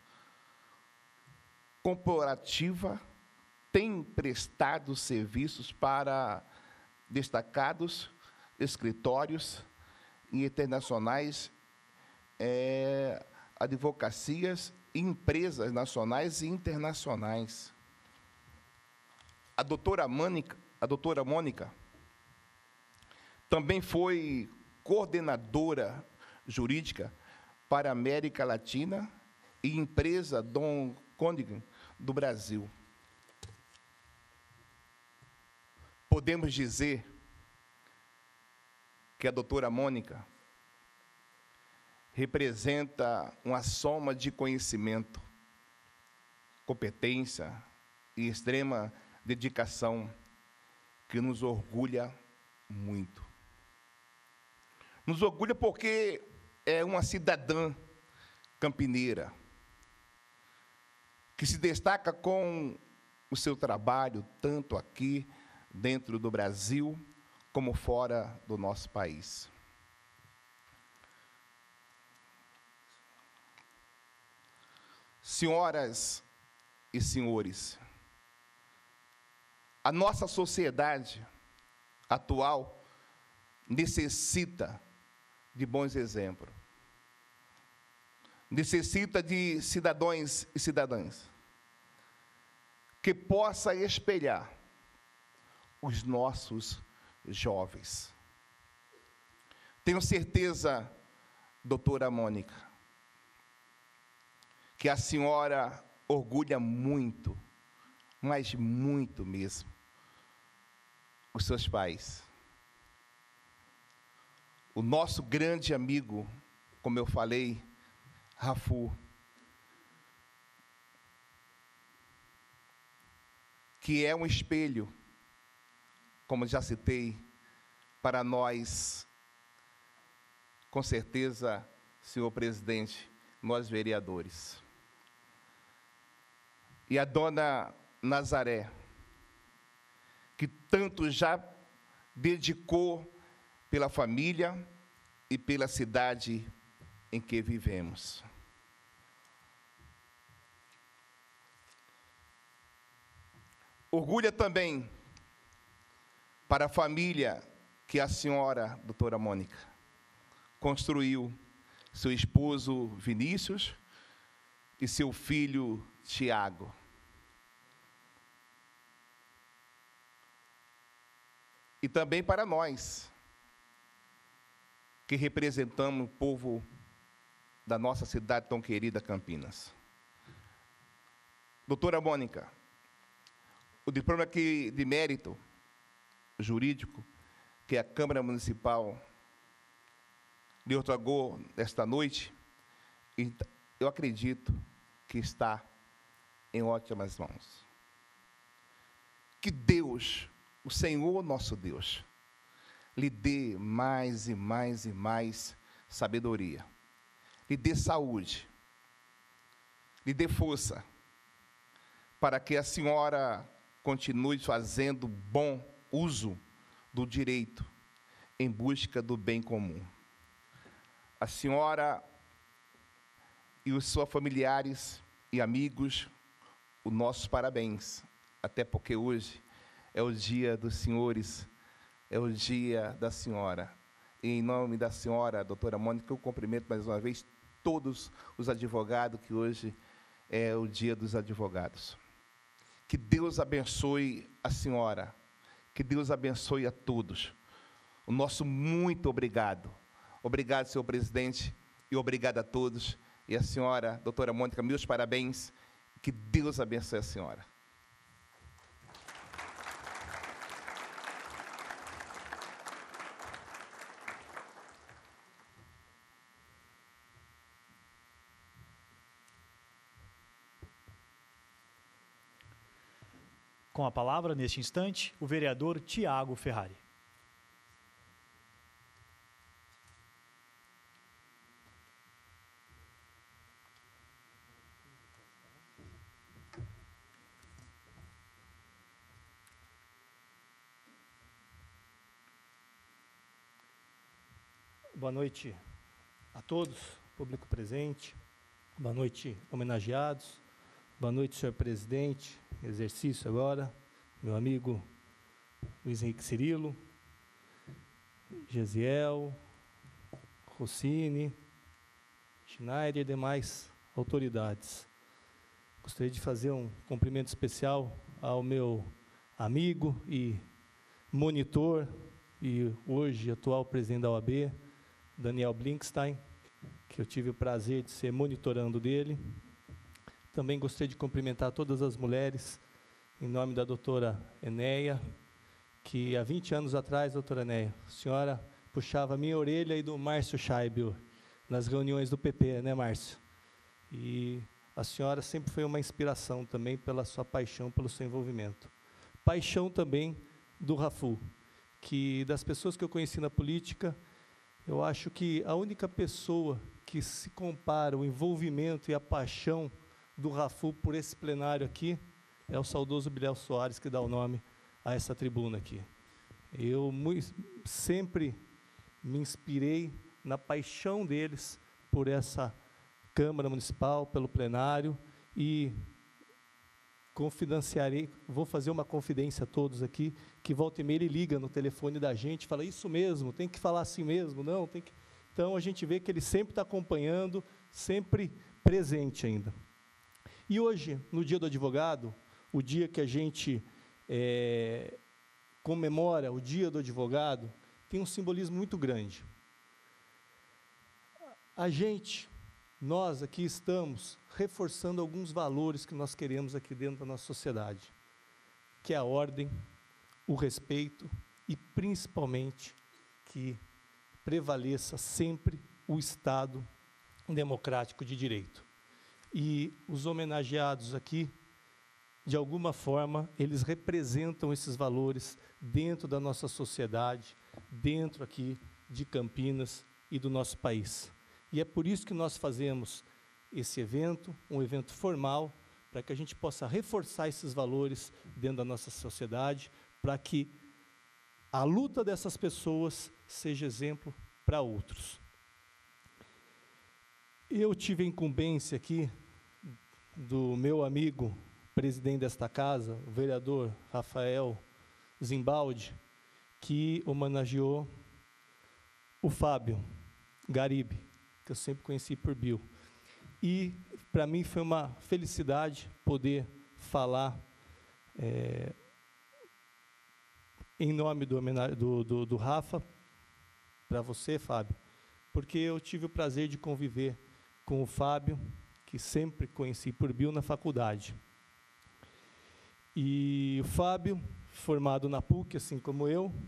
corporativa, tem prestado serviços para destacados escritórios internacionais, é, advocacias e empresas nacionais e internacionais. A doutora Mônica, a doutora Mônica também foi coordenadora jurídica para a América Latina e empresa Dom Cônigo do Brasil. Podemos dizer que a doutora Mônica representa uma soma de conhecimento, competência e extrema dedicação que nos orgulha muito. Nos orgulha porque é uma cidadã campineira, que se destaca com o seu trabalho, tanto aqui dentro do Brasil, como fora do nosso país. Senhoras e senhores, a nossa sociedade atual necessita de bons exemplos. Necessita de cidadãos e cidadãs que possa espelhar os nossos jovens. Tenho certeza, doutora Mônica, que a senhora orgulha muito, mas muito mesmo, os seus pais. O nosso grande amigo, como eu falei, Rafu, que é um espelho, como já citei, para nós, com certeza, senhor presidente, nós vereadores. E a dona Nazaré, que tanto já dedicou pela família e pela cidade em que vivemos. Orgulha também para a família que a senhora, doutora Mônica, construiu, seu esposo Vinícius e seu filho Tiago. E também para nós, que representamos o povo da nossa cidade tão querida, Campinas. Doutora Mônica, o diploma aqui de mérito jurídico que a Câmara Municipal lhe otorgou esta noite, eu acredito que está em ótimas mãos. Que Deus, o Senhor nosso Deus, lhe dê mais e mais e mais sabedoria, lhe dê saúde, lhe dê força, para que a senhora continue fazendo bom uso do direito em busca do bem comum. A senhora e os seus familiares e amigos, os nossos parabéns, até porque hoje é o dia dos senhores, é o dia da senhora. E em nome da senhora, doutora Mônica, eu cumprimento mais uma vez todos os advogados, que hoje é o dia dos advogados. Que Deus abençoe a senhora, que Deus abençoe a todos. O nosso muito obrigado. Obrigado, senhor presidente, e obrigado a todos. E a senhora, doutora Mônica, meus parabéns. Que Deus abençoe a senhora. Com a palavra, neste instante, o vereador Tiago Ferrari. Boa noite a todos, público presente. Boa noite, homenageados. Boa noite, senhor presidente, exercício agora, meu amigo Luiz Henrique Cirilo, Gesiel, Rossini, Schneider e demais autoridades. Gostaria de fazer um cumprimento especial ao meu amigo e monitor e hoje atual presidente da O A B, Daniel Blinkstein, que eu tive o prazer de ser monitorando dele. Também gostaria de cumprimentar todas as mulheres, em nome da doutora Enéia, que há vinte anos atrás, doutora Enéia, a senhora puxava a minha orelha e do Márcio Scheibel, nas reuniões do P P, né, Márcio? E a senhora sempre foi uma inspiração também pela sua paixão, pelo seu envolvimento. Paixão também do Rafu, que das pessoas que eu conheci na política, eu acho que a única pessoa que se compara o envolvimento e a paixão do Rafu por esse plenário aqui é o saudoso Bilel Soares, que dá o nome a essa tribuna aqui. Eu muito, sempre me inspirei na paixão deles por essa Câmara Municipal, pelo plenário, e confidenciarei, vou fazer uma confidência a todos aqui, que volta e meia ele liga no telefone da gente, fala, isso mesmo, tem que falar assim mesmo, não, tem que... Então, a gente vê que ele sempre está acompanhando, sempre presente ainda. E hoje, no Dia do Advogado, o dia que a gente é, comemora o Dia do Advogado, tem um simbolismo muito grande. A gente, nós aqui estamos reforçando alguns valores que nós queremos aqui dentro da nossa sociedade, que é a ordem, o respeito e, principalmente, que prevaleça sempre o Estado democrático de direito. E os homenageados aqui, de alguma forma, eles representam esses valores dentro da nossa sociedade, dentro aqui de Campinas e do nosso país. E é por isso que nós fazemos esse evento, um evento formal, para que a gente possa reforçar esses valores dentro da nossa sociedade, para que a luta dessas pessoas seja exemplo para outros. Eu tive a incumbência aqui do meu amigo, presidente desta casa, o vereador Rafael Zimbaldi, que homenageou o Fábio Garibe, que eu sempre conheci por Bill. E, para mim, foi uma felicidade poder falar é, em nome do, do, do, do Rafa, para você, Fábio, porque eu tive o prazer de conviver com o Fábio, que sempre conheci por Bill na faculdade. E o Fábio, formado na PUC, assim como eu,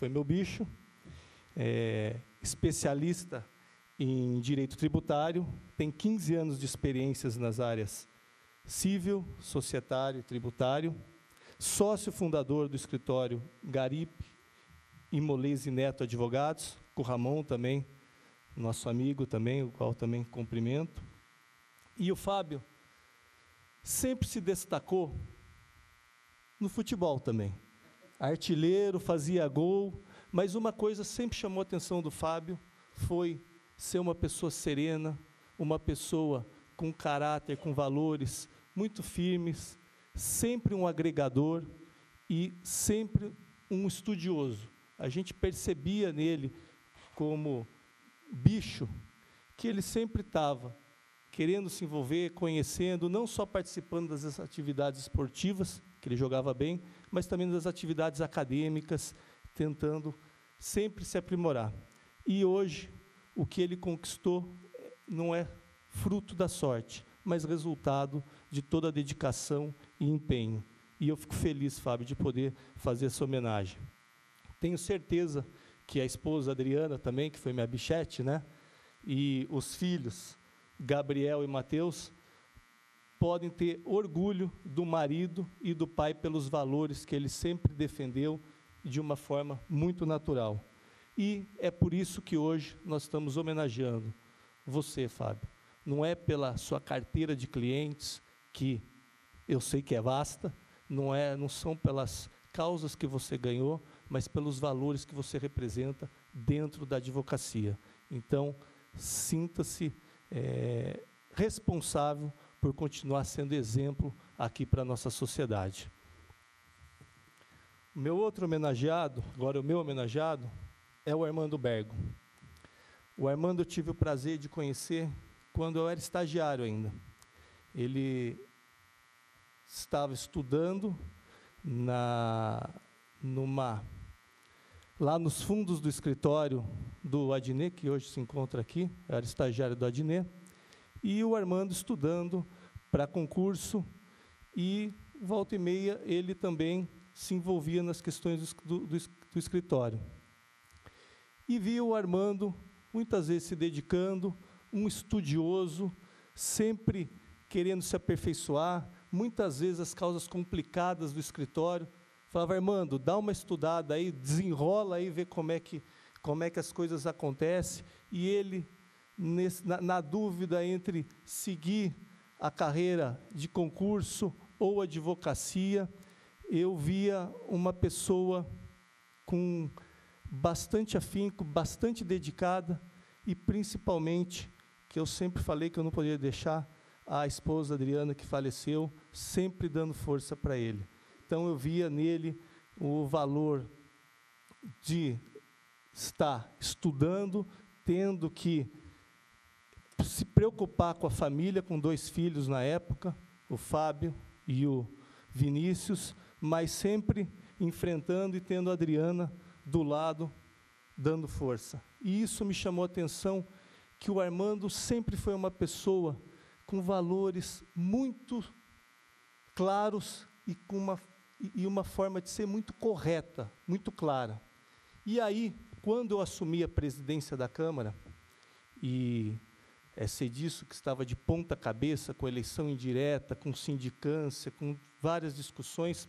foi meu bicho, é, especialista em direito tributário, tem quinze anos de experiências nas áreas civil, societário e tributário, sócio fundador do escritório Garipe e Molese Neto Advogados, com o Ramon também, nosso amigo também, o qual também cumprimento. E o Fábio sempre se destacou no futebol também. Artilheiro, fazia gol, mas uma coisa sempre chamou a atenção do Fábio, foi ser uma pessoa serena, uma pessoa com caráter, com valores muito firmes, sempre um agregador e sempre um estudioso. A gente percebia nele, como bicho, que ele sempre estava querendo se envolver, conhecendo, não só participando das atividades esportivas, que ele jogava bem, mas também das atividades acadêmicas, tentando sempre se aprimorar. E hoje, o que ele conquistou não é fruto da sorte, mas resultado de toda a dedicação e empenho. E eu fico feliz, Fábio, de poder fazer essa homenagem. Tenho certeza que a esposa Adriana também, que foi minha bichete, né? E os filhos, Gabriel e Mateus, podem ter orgulho do marido e do pai pelos valores que ele sempre defendeu de uma forma muito natural. E é por isso que hoje nós estamos homenageando você, Fábio. Não é pela sua carteira de clientes, que eu sei que é vasta, não, é, não são pelas causas que você ganhou, mas pelos valores que você representa dentro da advocacia. Então, sinta-se é, responsável por continuar sendo exemplo aqui para a nossa sociedade. O meu outro homenageado, agora o meu homenageado, é o Armando Bergo. O Armando eu tive o prazer de conhecer quando eu era estagiário ainda. Ele estava estudando na, numa, lá nos fundos do escritório do Adnet, que hoje se encontra aqui, eu era estagiário do Adnet, e o Armando estudando para concurso, e volta e meia ele também se envolvia nas questões do, do, do escritório. E via o Armando muitas vezes se dedicando, um estudioso, sempre querendo se aperfeiçoar, muitas vezes as causas complicadas do escritório. Falava, Armando, dá uma estudada aí, desenrola aí, vê como é que, como é que as coisas acontecem. E ele, nesse, na, na dúvida entre seguir a carreira de concurso ou advocacia, eu via uma pessoa com bastante afinco, bastante dedicada, e principalmente, que eu sempre falei que eu não poderia deixar, a esposa Adriana, que faleceu, sempre dando força para ele. Então, eu via nele o valor de estar estudando, tendo que se preocupar com a família, com dois filhos na época, o Fábio e o Vinícius, mas sempre enfrentando e tendo a Adriana do lado, dando força. E isso me chamou a atenção, que o Armando sempre foi uma pessoa com valores muito claros e com uma, e uma forma de ser muito correta, muito clara. E aí, quando eu assumi a presidência da Câmara, e é ser disso que estava de ponta cabeça, com eleição indireta, com sindicância, com várias discussões,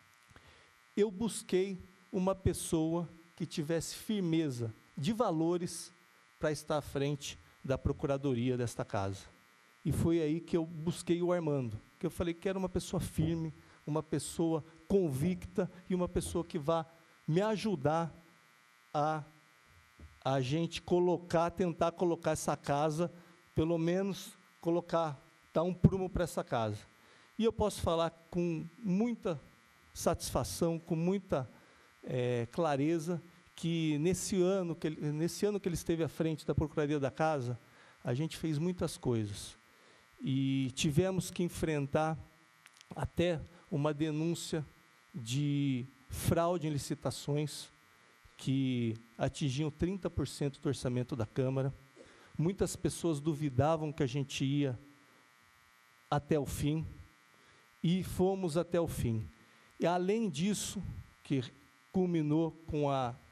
eu busquei uma pessoa que tivesse firmeza de valores para estar à frente da procuradoria desta casa. E foi aí que eu busquei o Armando, que eu falei que era uma pessoa firme, uma pessoa convicta e uma pessoa que vá me ajudar a a gente colocar, tentar colocar essa casa, pelo menos colocar, dar um prumo para essa casa. E eu posso falar com muita satisfação, com muita é, clareza, que nesse ano que, ele, nesse ano que ele esteve à frente da Procuradoria da Casa, a gente fez muitas coisas. E tivemos que enfrentar até uma denúncia de fraude em licitações, que atingiam trinta por cento do orçamento da Câmara. Muitas pessoas duvidavam que a gente ia até o fim, e fomos até o fim. E, além disso, que culminou com a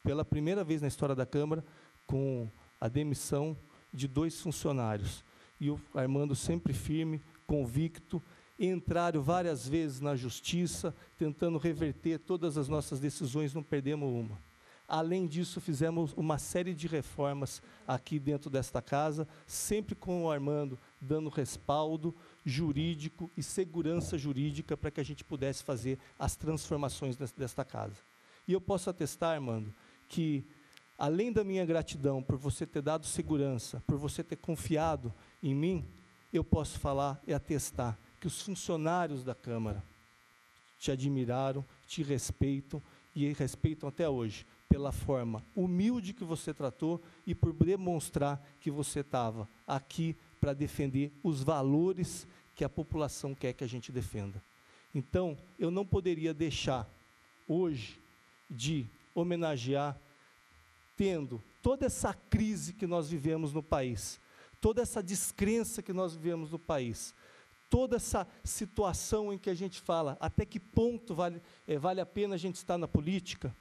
pela primeira vez na história da Câmara, com a demissão de dois funcionários. E o Armando sempre firme, convicto, entraram várias vezes na justiça, tentando reverter todas as nossas decisões, não perdemos uma. Além disso, fizemos uma série de reformas aqui dentro desta casa, sempre com o Armando dando respaldo jurídico e segurança jurídica para que a gente pudesse fazer as transformações desta casa. E eu posso atestar, Armando, que além da minha gratidão por você ter dado segurança, por você ter confiado em mim, eu posso falar e atestar que os funcionários da Câmara te admiraram, te respeitam e respeitam até hoje, pela forma humilde que você tratou e por demonstrar que você estava aqui para defender os valores que a população quer que a gente defenda. Então, eu não poderia deixar hoje de homenagear, tendo toda essa crise que nós vivemos no país, toda essa descrença que nós vivemos no país, toda essa situação em que a gente fala até que ponto vale, é, vale a pena a gente estar na política,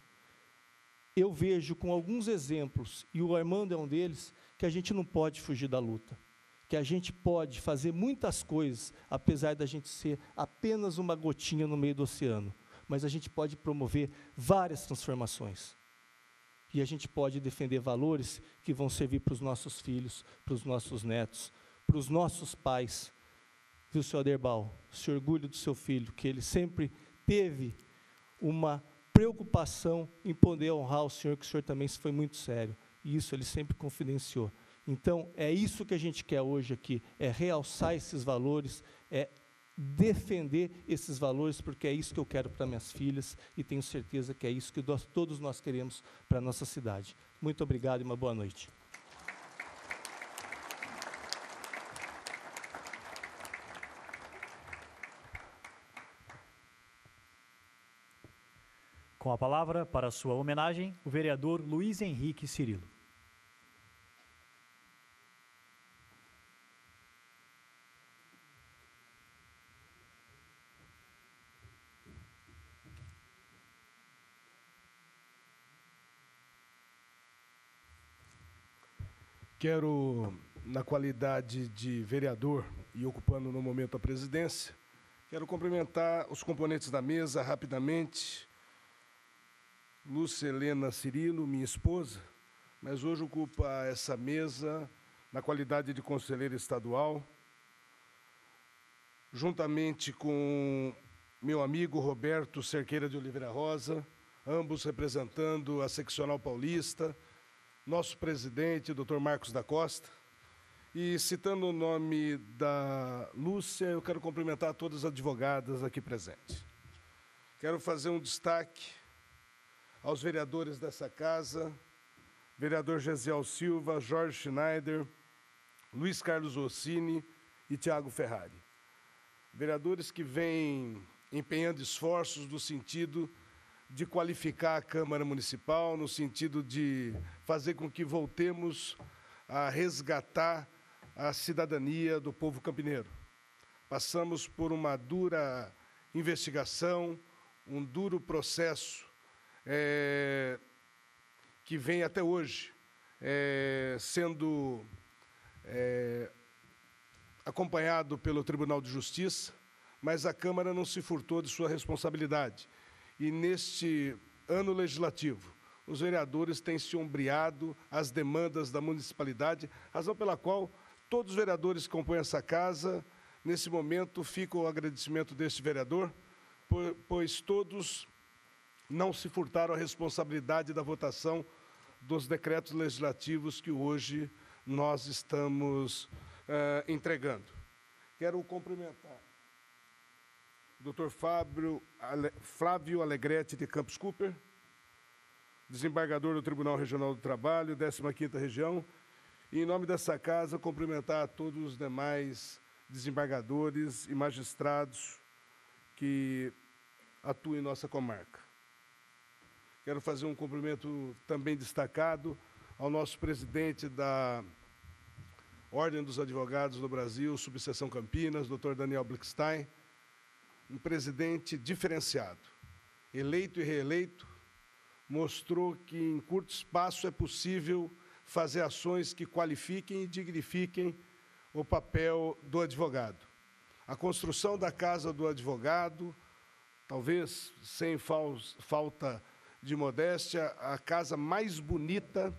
eu vejo com alguns exemplos, e o Armando é um deles, que a gente não pode fugir da luta, que a gente pode fazer muitas coisas, apesar da gente ser apenas uma gotinha no meio do oceano, mas a gente pode promover várias transformações. E a gente pode defender valores que vão servir para os nossos filhos, para os nossos netos, para os nossos pais. Viu, senhor Aderbal, se orgulho do seu filho, que ele sempre teve uma preocupação em poder honrar o senhor, que o senhor também foi muito sério. E isso ele sempre confidenciou. Então, é isso que a gente quer hoje aqui, é realçar esses valores, é defender esses valores, porque é isso que eu quero para minhas filhas, e tenho certeza que é isso que nós, todos nós queremos para a nossa cidade. Muito obrigado e uma boa noite. Com a palavra, para sua homenagem, o vereador Luiz Henrique Cirilo. Quero, na qualidade de vereador e ocupando no momento a presidência, quero cumprimentar os componentes da mesa rapidamente. Lúcia Helena Cirilo, minha esposa, mas hoje ocupa essa mesa na qualidade de conselheira estadual, juntamente com meu amigo Roberto Cerqueira de Oliveira Rosa, ambos representando a Seccional Paulista, nosso presidente, doutor Marcos da Costa. E citando o nome da Lúcia, eu quero cumprimentar todas as advogadas aqui presentes. Quero fazer um destaque aos vereadores dessa casa, vereador Gesiel Silva, Jorge Schneider, Luiz Carlos Rossini e Tiago Ferrari. Vereadores que vêm empenhando esforços no sentido de qualificar a Câmara Municipal, no sentido de fazer com que voltemos a resgatar a cidadania do povo campineiro. Passamos por uma dura investigação, um duro processo é, que vem até hoje é, sendo é, acompanhado pelo Tribunal de Justiça, mas a Câmara não se furtou de sua responsabilidade. E neste ano legislativo, os vereadores têm se ombreado às demandas da municipalidade, razão pela qual todos os vereadores que compõem essa casa, nesse momento, fica o agradecimento deste vereador, pois todos não se furtaram a responsabilidade da votação dos decretos legislativos que hoje nós estamos uh, entregando. Quero cumprimentar o doutor Fábio, Ale, Flávio Alegrete de Campos Cooper, desembargador do Tribunal Regional do Trabalho, décima quinta Região, e, em nome dessa casa, cumprimentar a todos os demais desembargadores e magistrados que atuam em nossa comarca. Quero fazer um cumprimento também destacado ao nosso presidente da Ordem dos Advogados do Brasil, Subseção Campinas, doutor Daniel Blickstein, um presidente diferenciado, eleito e reeleito, mostrou que, em curto espaço, é possível fazer ações que qualifiquem e dignifiquem o papel do advogado. A construção da Casa do Advogado, talvez sem fal- falta de modéstia, a casa mais bonita,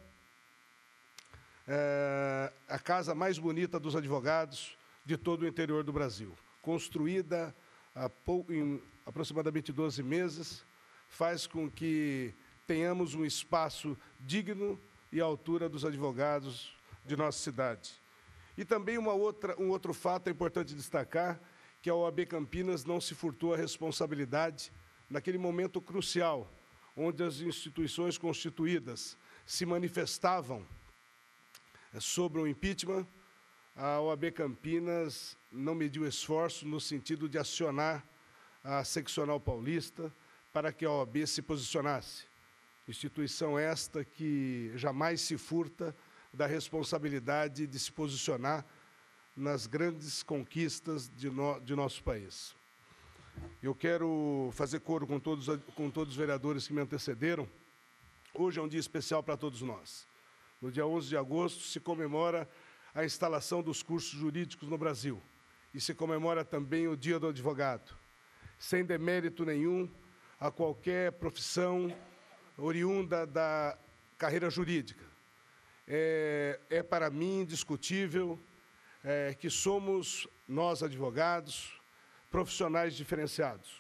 é, a casa mais bonita dos advogados de todo o interior do Brasil. Construída há pou, em aproximadamente doze meses, faz com que tenhamos um espaço digno e à altura dos advogados de nossa cidade. E também uma outra, um outro fato é importante destacar, que a O A B Campinas não se furtou a responsabilidade naquele momento crucial, onde as instituições constituídas se manifestavam sobre o impeachment. A O A B Campinas não mediu esforço no sentido de acionar a seccional paulista para que a O A B se posicionasse. Instituição esta que jamais se furta da responsabilidade de se posicionar nas grandes conquistas de, no, de nosso país. Eu quero fazer coro com todos, com todos os vereadores que me antecederam. Hoje é um dia especial para todos nós. No dia onze de agosto se comemora a instalação dos cursos jurídicos no Brasil e se comemora também o Dia do Advogado, sem demérito nenhum a qualquer profissão oriunda da carreira jurídica. É, é para mim indiscutível é, que somos, nós advogados, profissionais diferenciados.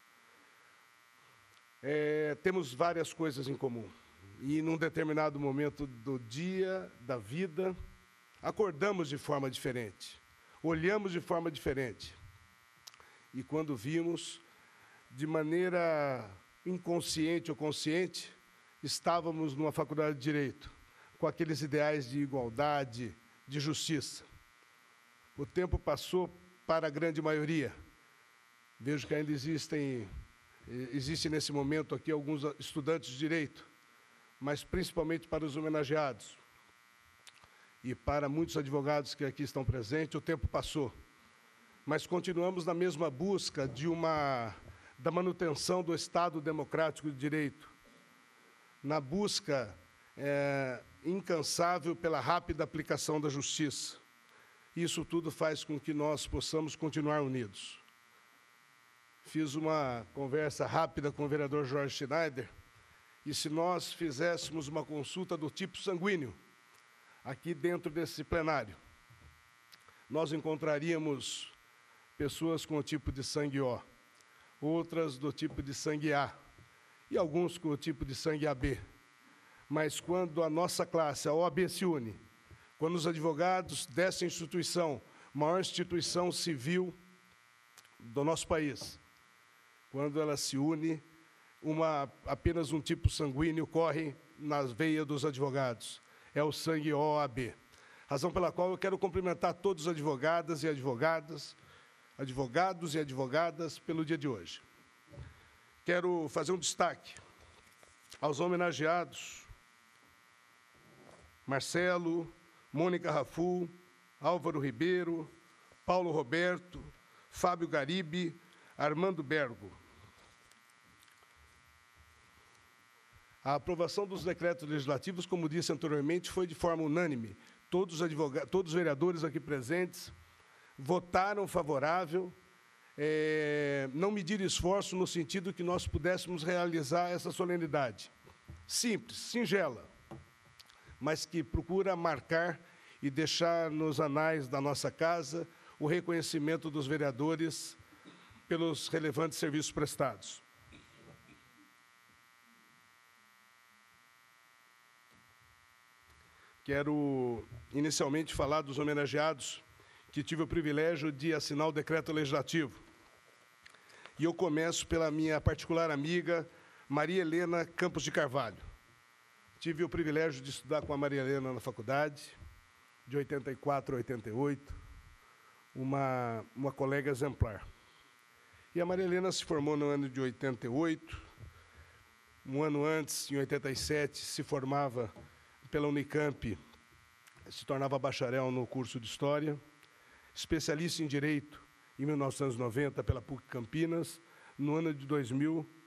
É, temos várias coisas em comum. E, num determinado momento do dia, da vida, acordamos de forma diferente, olhamos de forma diferente. E, quando vimos, de maneira inconsciente ou consciente, estávamos numa faculdade de Direito, com aqueles ideais de igualdade, de justiça. O tempo passou para a grande maioria. Vejo que ainda existem, existe nesse momento aqui alguns estudantes de Direito, mas principalmente para os homenageados e para muitos advogados que aqui estão presentes, o tempo passou. Mas continuamos na mesma busca de uma, da manutenção do Estado democrático de direito, na busca é, incansável pela rápida aplicação da justiça. Isso tudo faz com que nós possamos continuar unidos. Fiz uma conversa rápida com o vereador Jorge Schneider, e se nós fizéssemos uma consulta do tipo sanguíneo, aqui dentro desse plenário, nós encontraríamos pessoas com o tipo de sangue O, outras do tipo de sangue A, e alguns com o tipo de sangue A B. Mas quando a nossa classe, a O A B, se une, quando os advogados dessa instituição, maior instituição civil do nosso país, quando ela se une, uma, apenas um tipo sanguíneo corre nas veias dos advogados. É o sangue O A B. Razão pela qual eu quero cumprimentar todos os advogadas e advogadas, advogados e advogadas pelo dia de hoje. Quero fazer um destaque aos homenageados Marcelo, Mônica Rafu, Álvaro Ribeiro, Paulo Roberto, Fábio Garibe, Armando Bergo. A aprovação dos decretos legislativos, como disse anteriormente, foi de forma unânime. Todos os advogados, todos os vereadores aqui presentes votaram favorável, é, não mediram esforço no sentido que nós pudéssemos realizar essa solenidade. Simples, singela, mas que procura marcar e deixar nos anais da nossa casa o reconhecimento dos vereadores pelos relevantes serviços prestados. Quero inicialmente falar dos homenageados que tive o privilégio de assinar o decreto legislativo. E eu começo pela minha particular amiga, Maria Helena Campos de Carvalho. Tive o privilégio de estudar com a Maria Helena na faculdade, de oitenta e quatro a oitenta e oito, uma, uma colega exemplar. E a Maria Helena se formou no ano de oitenta e oito, um ano antes, em oitenta e sete, se formava pela Unicamp, se tornava bacharel no curso de História, especialista em Direito em mil novecentos e noventa pela PUC Campinas. No ano de dois mil,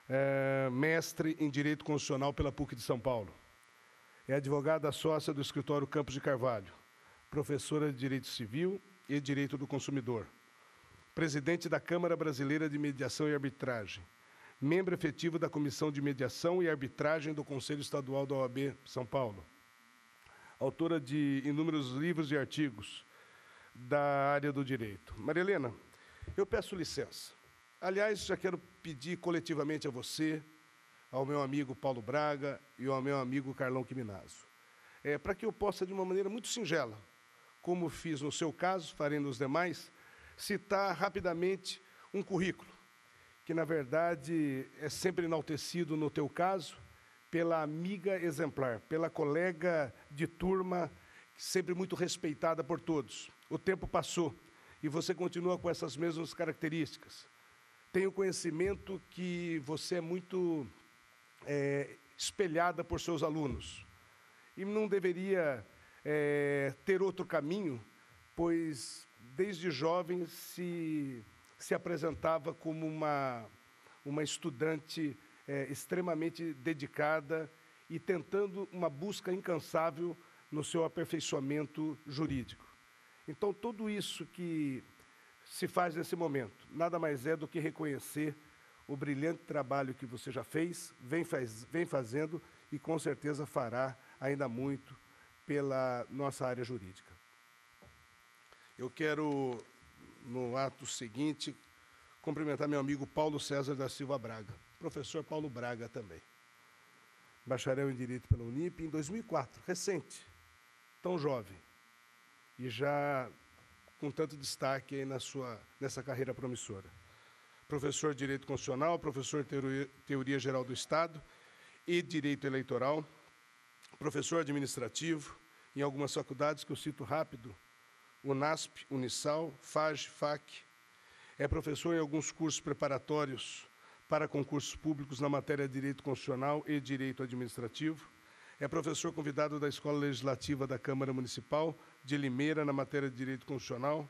é mestre em Direito Constitucional pela PUC de São Paulo. É advogada sócia do escritório Campos de Carvalho, professora de Direito Civil e Direito do Consumidor, presidente da Câmara Brasileira de Mediação e Arbitragem, membro efetivo da Comissão de Mediação e Arbitragem do Conselho Estadual da O A B São Paulo, autora de inúmeros livros e artigos da área do direito. Maria Helena, eu peço licença. Aliás, já quero pedir coletivamente a você, ao meu amigo Paulo Braga e ao meu amigo Carlão Quiminazo, é, para que eu possa, de uma maneira muito singela, como fiz no seu caso, farei nos demais, citar rapidamente um currículo, que, na verdade, é sempre enaltecido, no teu caso, pela amiga exemplar, pela colega de turma, sempre muito respeitada por todos. O tempo passou e você continua com essas mesmas características. Tenho conhecimento que você é muito é, espelhada por seus alunos e não deveria é, ter outro caminho, pois desde jovem se, se apresentava como uma, uma estudante é, extremamente dedicada e tentando uma busca incansável no seu aperfeiçoamento jurídico. Então, tudo isso que se faz nesse momento, nada mais é do que reconhecer o brilhante trabalho que você já fez, vem, faz, vem fazendo e com certeza fará ainda muito pela nossa área jurídica. Eu quero, no ato seguinte, cumprimentar meu amigo Paulo César da Silva Braga, professor Paulo Braga também, bacharel em Direito pela Unip em dois mil e quatro, recente, tão jovem, e já com tanto destaque aí na sua, nessa carreira promissora. Professor de Direito Constitucional, professor de Teoria, Teoria Geral do Estado e Direito Eleitoral, professor administrativo em algumas faculdades que eu cito rápido, UNASP, Unisal, FAG, FAC. É professor em alguns cursos preparatórios para concursos públicos na matéria de Direito Constitucional e Direito Administrativo. É professor convidado da Escola Legislativa da Câmara Municipal de Limeira, na matéria de Direito Constitucional.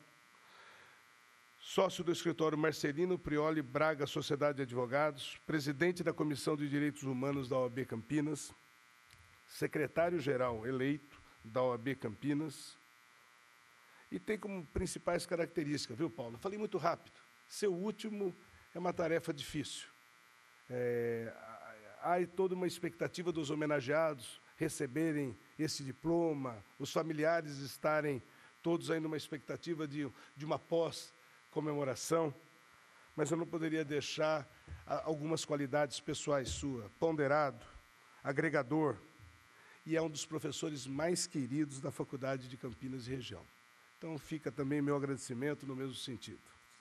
Sócio do escritório Marcelino Prioli Braga Sociedade de Advogados, presidente da Comissão de Direitos Humanos da O A B Campinas, secretário-geral eleito da O A B Campinas, e tem como principais características, viu, Paulo? Falei muito rápido. Ser o último é uma tarefa difícil. É, há toda uma expectativa dos homenageados receberem esse diploma, os familiares estarem todos aí numa expectativa de, de uma pós-comemoração, mas eu não poderia deixar algumas qualidades pessoais suas. Ponderado, agregador, e é um dos professores mais queridos da Faculdade de Campinas e região. Então, fica também meu agradecimento no mesmo sentido.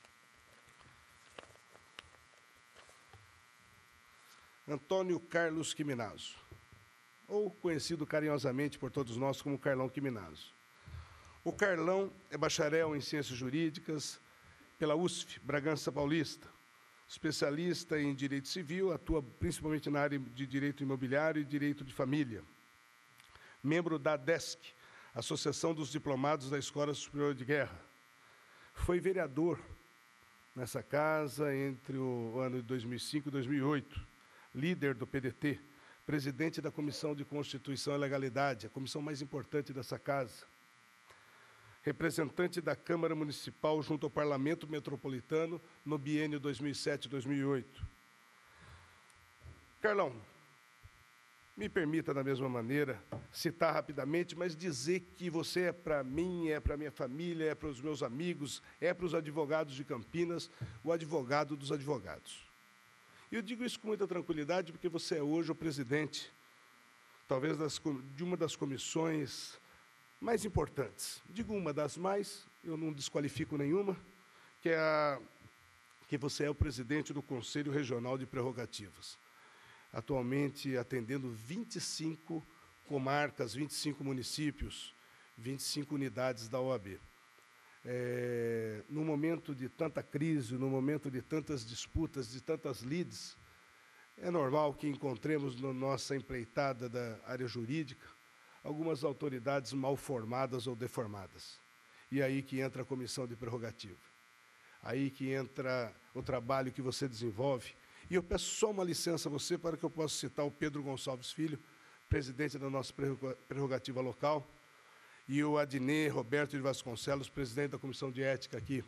Antônio Carlos Quiminazo, ou conhecido carinhosamente por todos nós como Carlão Quiminazo. O Carlão é bacharel em Ciências Jurídicas pela U S F, Bragança Paulista, especialista em Direito Civil, atua principalmente na área de Direito Imobiliário e Direito de Família. Membro da ADESC, Associação dos Diplomados da Escola Superior de Guerra. Foi vereador nessa casa entre o ano de dois mil e cinco e dois mil e oito, líder do P D T, presidente da Comissão de Constituição e Legalidade, a comissão mais importante dessa casa, representante da Câmara Municipal junto ao Parlamento Metropolitano no biênio dois mil e sete a dois mil e oito. Carlão, me permita, da mesma maneira, citar rapidamente, mas dizer que você é para mim, é para minha família, é para os meus amigos, é para os advogados de Campinas, o advogado dos advogados. E eu digo isso com muita tranquilidade, porque você é hoje o presidente, talvez, das, de uma das comissões mais importantes. Digo uma das mais, eu não desqualifico nenhuma, que é a, que você é o presidente do Conselho Regional de Prerrogativas. Atualmente atendendo vinte e cinco comarcas, vinte e cinco municípios, vinte e cinco unidades da O A B. É, no momento de tanta crise, no momento de tantas disputas, de tantas lides, é normal que encontremos na nossa empreitada da área jurídica algumas autoridades mal formadas ou deformadas. E aí que entra a comissão de prerrogativa. Aí que entra o trabalho que você desenvolve E eu peço só uma licença a você para que eu possa citar o Pedro Gonçalves Filho, presidente da nossa prerrogativa local, e o Adnê Roberto de Vasconcelos, presidente da Comissão de Ética aqui.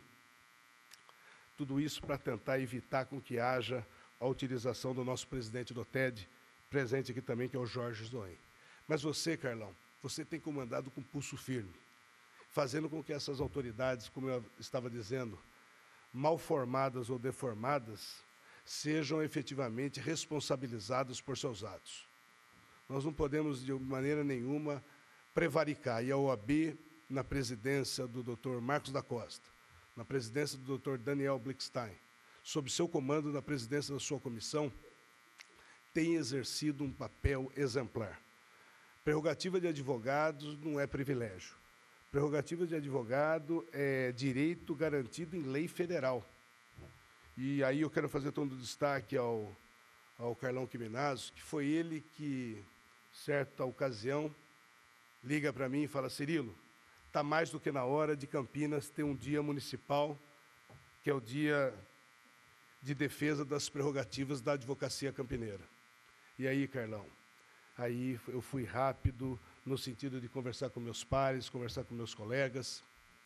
Tudo isso para tentar evitar com que haja a utilização do nosso presidente do T E D, presente aqui também, que é o Jorge Zoen. Mas você, Carlão, você tem comandado com pulso firme, fazendo com que essas autoridades, como eu estava dizendo, mal formadas ou deformadas, sejam efetivamente responsabilizadas por seus atos. Nós não podemos, de maneira nenhuma, prevaricar. E a O A B, na presidência do doutor Marcos da Costa, na presidência do doutor Daniel Blickstein, sob seu comando na presidência da sua comissão, tem exercido um papel exemplar. Prerrogativa de advogados não é privilégio. Prerrogativa de advogado é direito garantido em lei federal. E aí eu quero fazer todo o destaque ao, ao Carlão Quiminazo, que foi ele que, certa ocasião, liga para mim e fala: Cirilo, está mais do que na hora de Campinas ter um dia municipal, que é o dia de defesa das prerrogativas da advocacia campineira. E aí, Carlão, aí eu fui rápido no sentido de conversar com meus pares, conversar com meus colegas,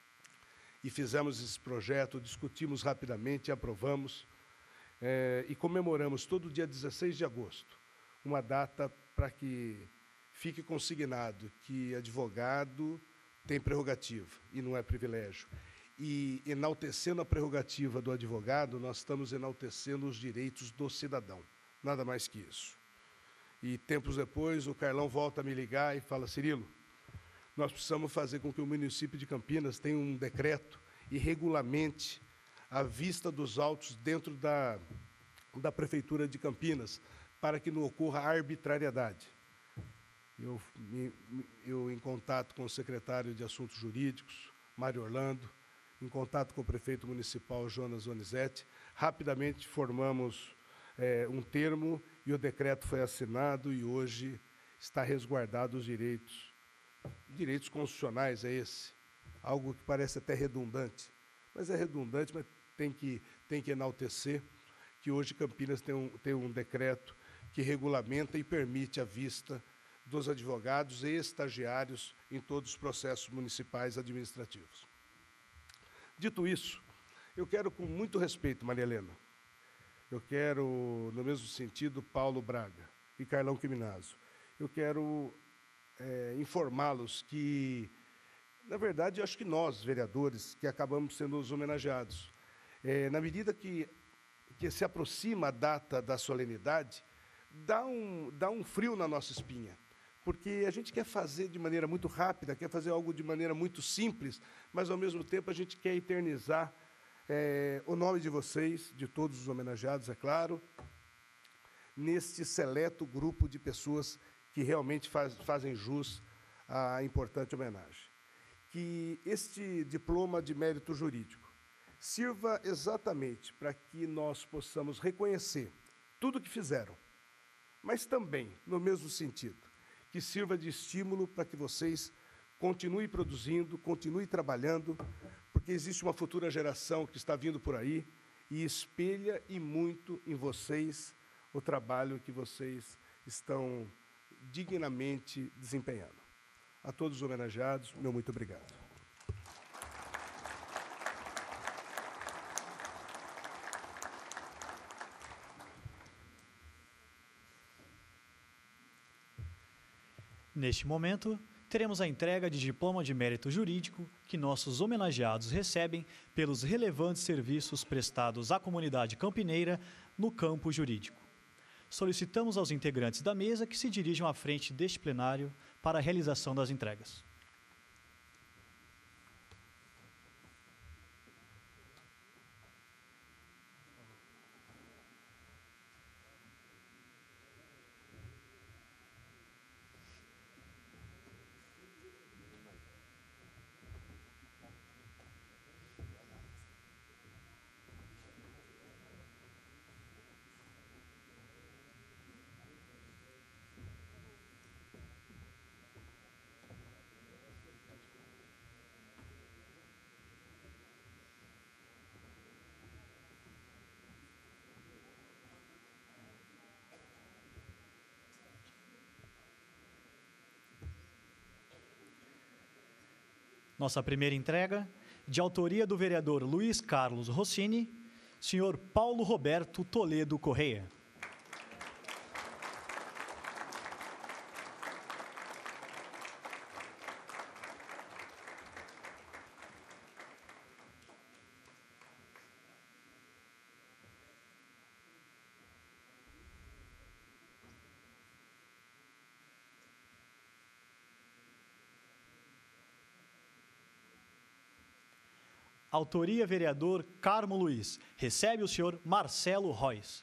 e fizemos esse projeto, discutimos rapidamente, aprovamos, é, e comemoramos todo dia dezesseis de agosto, uma data para que fique consignado que advogado tem prerrogativa, e não é privilégio. E, enaltecendo a prerrogativa do advogado, nós estamos enaltecendo os direitos do cidadão, nada mais que isso. E, tempos depois, o Carlão volta a me ligar e fala: Cirilo, nós precisamos fazer com que o município de Campinas tenha um decreto e regulamente a vista dos autos dentro da, da Prefeitura de Campinas, para que não ocorra arbitrariedade. Eu, me, eu, em contato com o secretário de Assuntos Jurídicos, Mário Orlando, em contato com o prefeito municipal, Jonas Donizete, rapidamente formamos é, um termo e o decreto foi assinado e hoje está resguardado os direitos. Direitos constitucionais é esse, algo que parece até redundante, mas é redundante, mas tem que, tem que enaltecer que hoje Campinas tem um, tem um decreto que regulamenta e permite a vista dos advogados e estagiários em todos os processos municipais administrativos. Dito isso, eu quero, com muito respeito, Maria Helena, eu quero, no mesmo sentido, Paulo Braga e Carlão Quiminazo, eu quero é, informá-los que, na verdade, eu acho que nós, vereadores, que acabamos sendo os homenageados, é, na medida que, que se aproxima a data da solenidade, dá um, dá um frio na nossa espinha, porque a gente quer fazer de maneira muito rápida, quer fazer algo de maneira muito simples, mas, ao mesmo tempo, a gente quer eternizar é, o nome de vocês, de todos os homenageados, é claro, neste seleto grupo de pessoas que realmente faz, fazem jus à importante homenagem. Que este diploma de mérito jurídico sirva exatamente para que nós possamos reconhecer tudo o que fizeram, mas também, no mesmo sentido, que sirva de estímulo para que vocês continuem produzindo, continuem trabalhando, porque existe uma futura geração que está vindo por aí e espelha e muito em vocês o trabalho que vocês estão dignamente desempenhando. A todos os homenageados, meu muito obrigado. Neste momento, teremos a entrega de diploma de mérito jurídico que nossos homenageados recebem pelos relevantes serviços prestados à comunidade campineira no campo jurídico. Solicitamos aos integrantes da mesa que se dirijam à frente deste plenário para a realização das entregas. Nossa primeira entrega, de autoria do vereador Luiz Carlos Rossini, senhor Paulo Roberto Toledo Correia. Autoria, vereador Carmo Luiz. Recebe o senhor Marcelo Reis.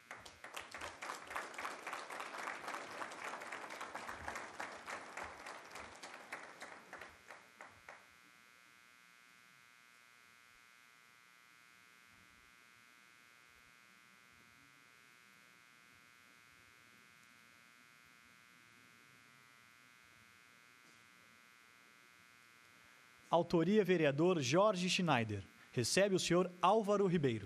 Autoria, vereador Jorge Schneider. Recebe o senhor Álvaro Ribeiro.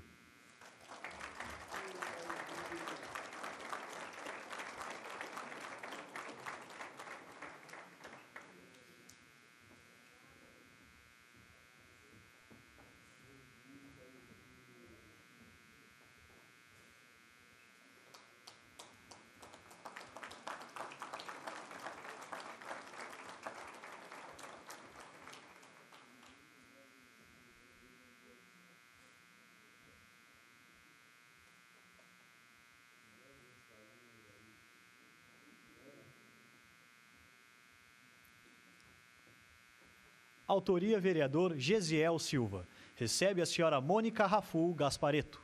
Autoria, vereador Gesiel Silva. Recebe a senhora Mônica Raful Gaspareto.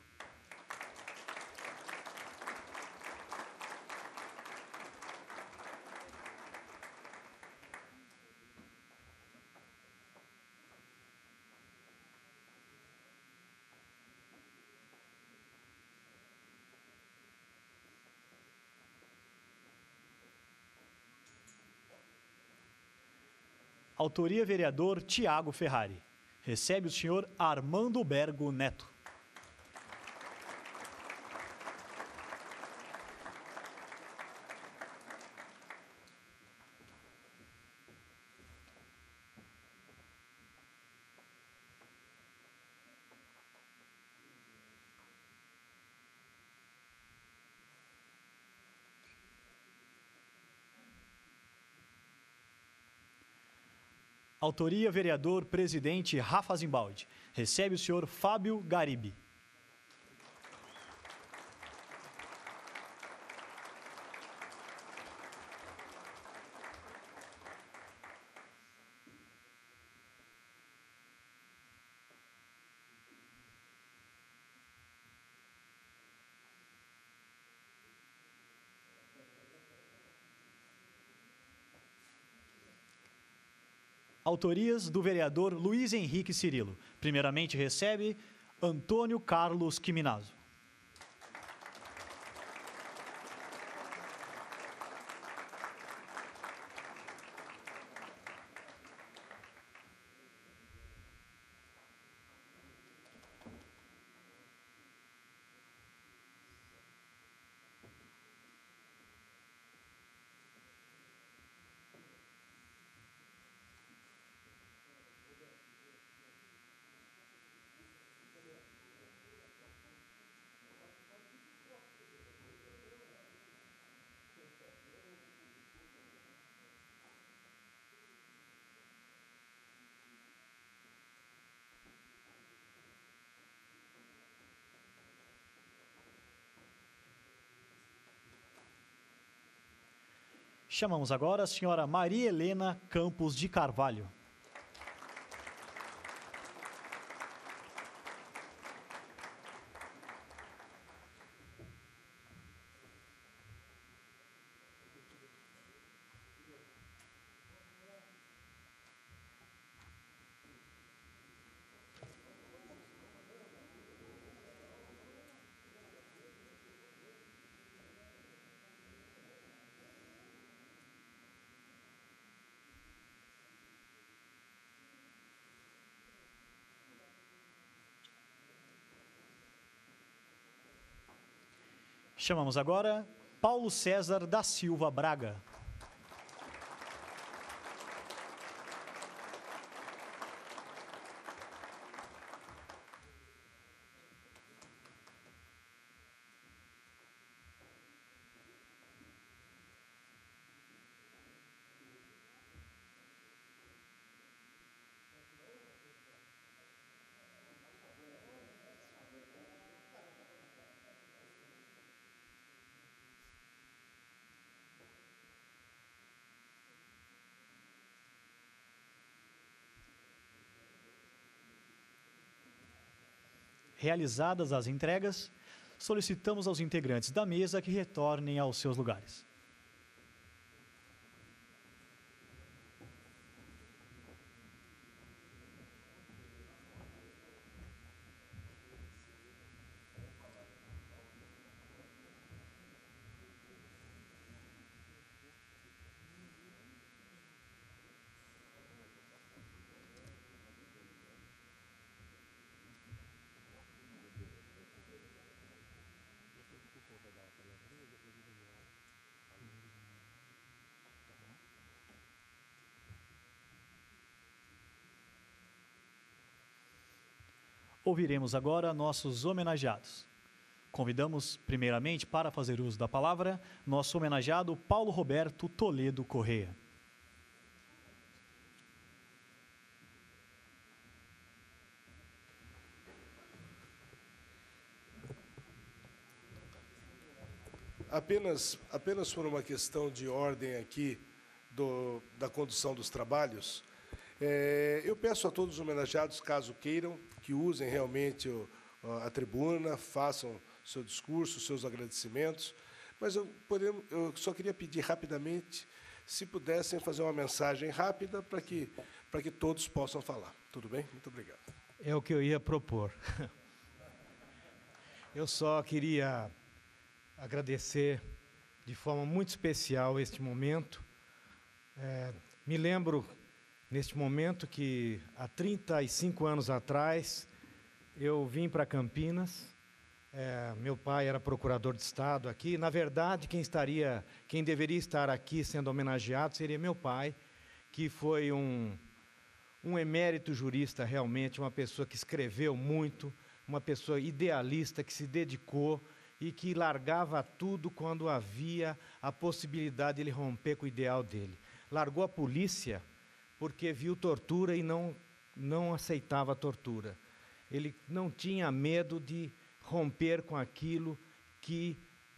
Autoria, vereador Tiago Ferrari. Recebe o senhor Armando Bergo Neto. Autoria, vereador presidente Rafa Zimbaldi. Recebe o senhor Fábio Garibe. Autorias do vereador Luiz Henrique Cirilo. Primeiramente recebe Antônio Carlos Quiminazo. Chamamos agora a senhora Maria Helena Campos de Carvalho. Chamamos agora Paulo César da Silva Braga. Realizadas as entregas, solicitamos aos integrantes da mesa que retornem aos seus lugares. Ouviremos agora nossos homenageados. Convidamos, primeiramente, para fazer uso da palavra, nosso homenageado Paulo Roberto Toledo Correia. Apenas, apenas por uma questão de ordem aqui do, da condução dos trabalhos, é, eu peço a todos os homenageados, caso queiram, que usem realmente o, a tribuna, façam seu discurso, seus agradecimentos, mas eu, podemos, eu só queria pedir rapidamente, se pudessem fazer uma mensagem rápida para que, para que todos possam falar. Tudo bem? Muito obrigado. É o que eu ia propor. Eu só queria agradecer de forma muito especial este momento. É, me lembro, neste momento, que há trinta e cinco anos atrás, eu vim para Campinas. É, meu pai era procurador de Estado aqui. Na verdade, quem estaria, quem deveria estar aqui sendo homenageado seria meu pai, que foi um, um emérito jurista, realmente, uma pessoa que escreveu muito, uma pessoa idealista, que se dedicou e que largava tudo quando havia a possibilidade de ele romper com o ideal dele. Largou a polícia porque viu tortura e não, não aceitava a tortura. Ele não tinha medo de romper com aquilo que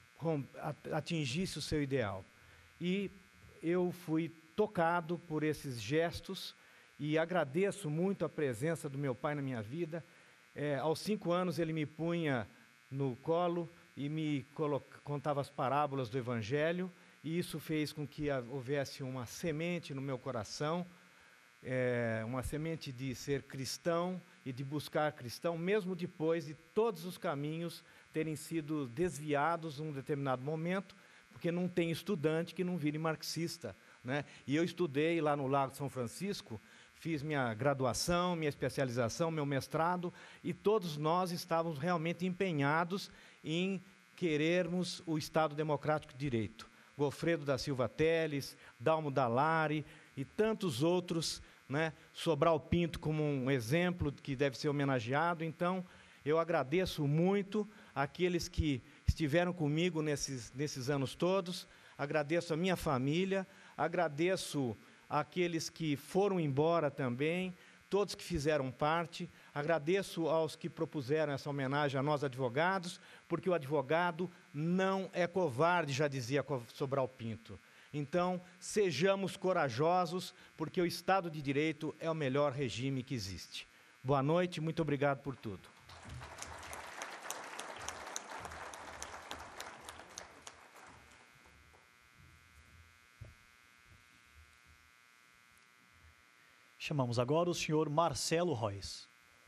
atingisse o seu ideal. E eu fui tocado por esses gestos e agradeço muito a presença do meu pai na minha vida. É, aos cinco anos ele me punha no colo e me contava as parábolas do Evangelho, e isso fez com que houvesse uma semente no meu coração, é, uma semente de ser cristão e de buscar cristão, mesmo depois de todos os caminhos terem sido desviados em um determinado momento, porque não tem estudante que não vire marxista, né? E eu estudei lá no Lago de São Francisco, fiz minha graduação, minha especialização, meu mestrado, e todos nós estávamos realmente empenhados em querermos o Estado Democrático de Direito. Gofredo da Silva Teles, Dalmo Dallari e tantos outros, né? Sobral Pinto como um exemplo que deve ser homenageado. Então, eu agradeço muito àqueles que estiveram comigo nesses, nesses anos todos, agradeço a minha família, agradeço àqueles que foram embora também, todos que fizeram parte, agradeço aos que propuseram essa homenagem a nós advogados, porque o advogado não é covarde, já dizia Sobral Pinto. Então, sejamos corajosos, porque o Estado de Direito é o melhor regime que existe. Boa noite, muito obrigado por tudo. Chamamos agora o senhor Marcelo Reis.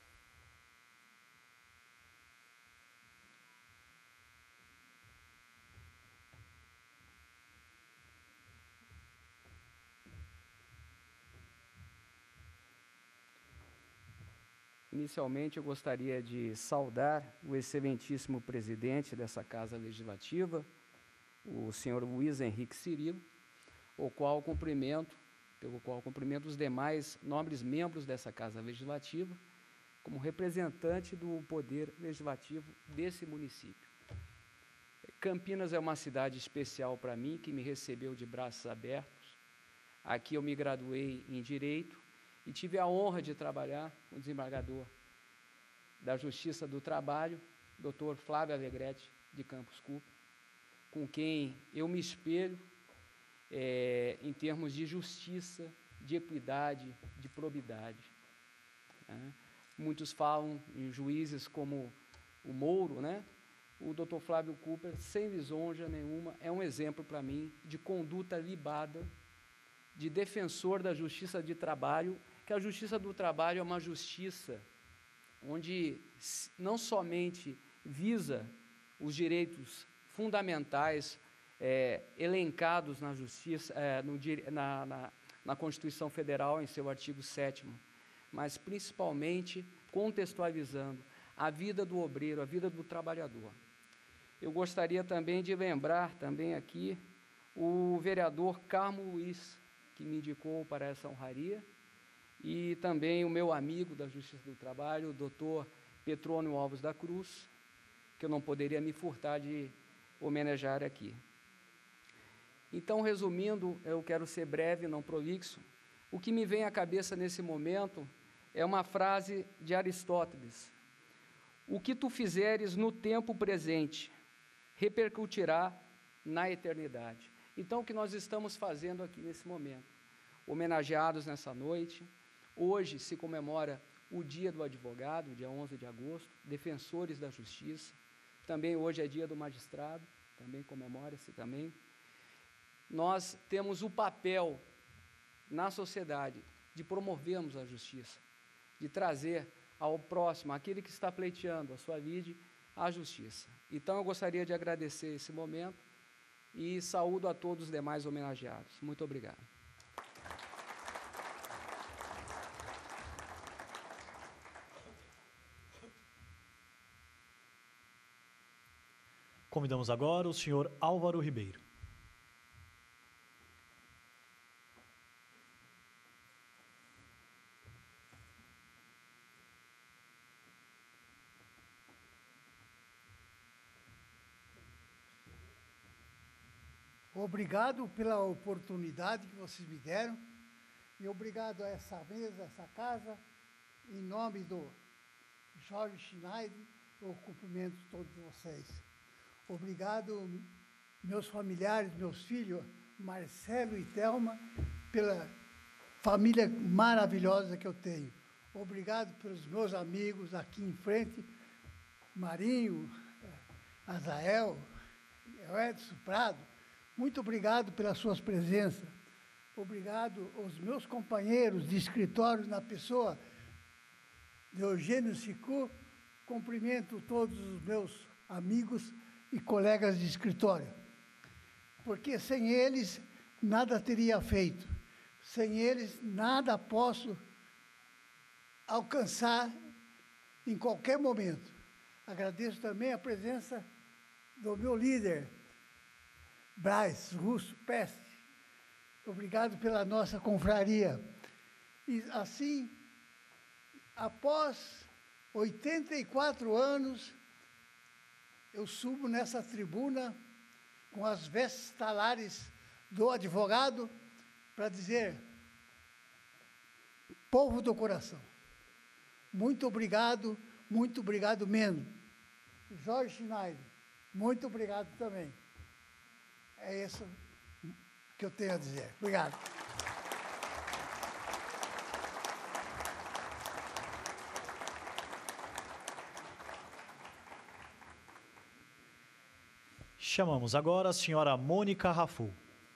Inicialmente, eu gostaria de saudar o excelentíssimo presidente dessa Casa Legislativa, o senhor Luiz Henrique Cirilo, o qual cumprimento, pelo qual cumprimento os demais nobres membros dessa Casa Legislativa, como representante do Poder Legislativo desse município. Campinas é uma cidade especial para mim, que me recebeu de braços abertos. Aqui eu me graduei em Direito, e tive a honra de trabalhar com o desembargador da Justiça do Trabalho, doutor Flávio Alegrete, de Campos Cupa, com quem eu me espelho é, em termos de justiça, de equidade, de probidade. Né? Muitos falam em juízes como o Mouro, né? O doutor Flávio Cooper, sem lisonja nenhuma, é um exemplo para mim de conduta libada, de defensor da justiça de trabalho, que a justiça do trabalho é uma justiça onde não somente visa os direitos fundamentais é, elencados na justiça, é, no, na, na, na Constituição Federal, em seu artigo sétimo, mas principalmente contextualizando a vida do obreiro, a vida do trabalhador. Eu gostaria também de lembrar também aqui o vereador Carmo Luiz, que me indicou para essa honraria, e também o meu amigo da Justiça do Trabalho, o doutor Petrônio Alves da Cruz, que eu não poderia me furtar de homenagear aqui. Então, resumindo, eu quero ser breve, não prolixo. O que me vem à cabeça nesse momento é uma frase de Aristóteles: o que tu fizeres no tempo presente repercutirá na eternidade. Então, o que nós estamos fazendo aqui nesse momento? Homenageados nessa noite. Hoje se comemora o Dia do Advogado, dia onze de agosto, defensores da justiça. Também hoje é Dia do Magistrado, também comemora-se também. Nós temos o papel na sociedade de promovermos a justiça, de trazer ao próximo, aquele que está pleiteando a sua lide, a justiça. Então, eu gostaria de agradecer esse momento e saúdo a todos os demais homenageados. Muito obrigado. Convidamos agora o senhor Álvaro Ribeiro. Obrigado pela oportunidade que vocês me deram e obrigado a essa mesa, essa casa, em nome do Jorge Schneider, eu cumprimento todos vocês. Obrigado, meus familiares, meus filhos, Marcelo e Thelma, pela família maravilhosa que eu tenho. Obrigado pelos meus amigos aqui em frente, Marinho, Azael, Edson Prado. Muito obrigado pelas suas presenças. Obrigado aos meus companheiros de escritório na pessoa de Eugênio Sicu. Cumprimento todos os meus amigos e colegas de escritório, porque sem eles nada teria feito. Sem eles nada posso alcançar em qualquer momento. Agradeço também a presença do meu líder, Braz Russo Peste. Obrigado pela nossa confraria. E assim, após oitenta e quatro anos, eu subo nessa tribuna com as vestes talares do advogado para dizer: povo do coração, muito obrigado, muito obrigado mesmo. Jorge Schneider, muito obrigado também. É isso que eu tenho a dizer. Obrigado. Chamamos agora a senhora Mônica Rafu.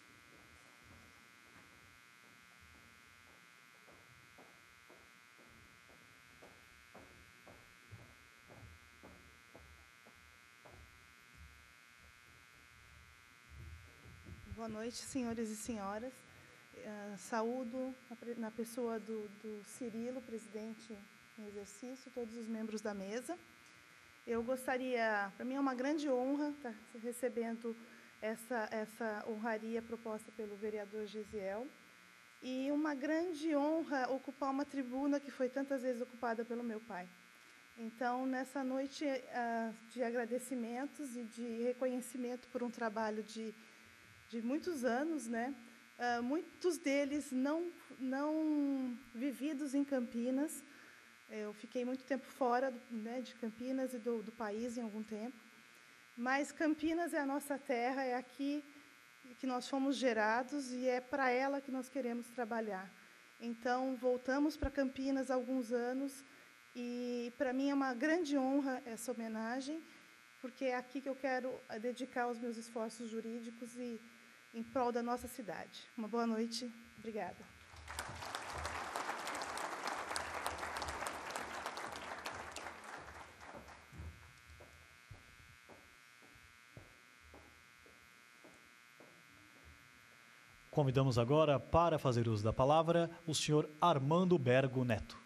Boa noite, senhores e senhoras. Uh, saúdo na pessoa do, do Cirilo, presidente em exercício, todos os membros da mesa. Eu gostaria, para mim é uma grande honra estar recebendo essa, essa honraria proposta pelo vereador Gesiel, e uma grande honra ocupar uma tribuna que foi tantas vezes ocupada pelo meu pai. Então, nessa noite uh, de agradecimentos e de reconhecimento por um trabalho de, de muitos anos, né? Uh, muitos deles não, não vividos em Campinas. Eu fiquei muito tempo fora, né, de Campinas e do, do país em algum tempo, mas Campinas é a nossa terra, é aqui que nós fomos gerados e é para ela que nós queremos trabalhar. Então, voltamos para Campinas há alguns anos E, para mim, é uma grande honra essa homenagem, porque é aqui que eu quero dedicar os meus esforços jurídicos e em prol da nossa cidade. Uma boa noite. Obrigada. Convidamos agora para fazer uso da palavra o senhor Armando Bergo Neto.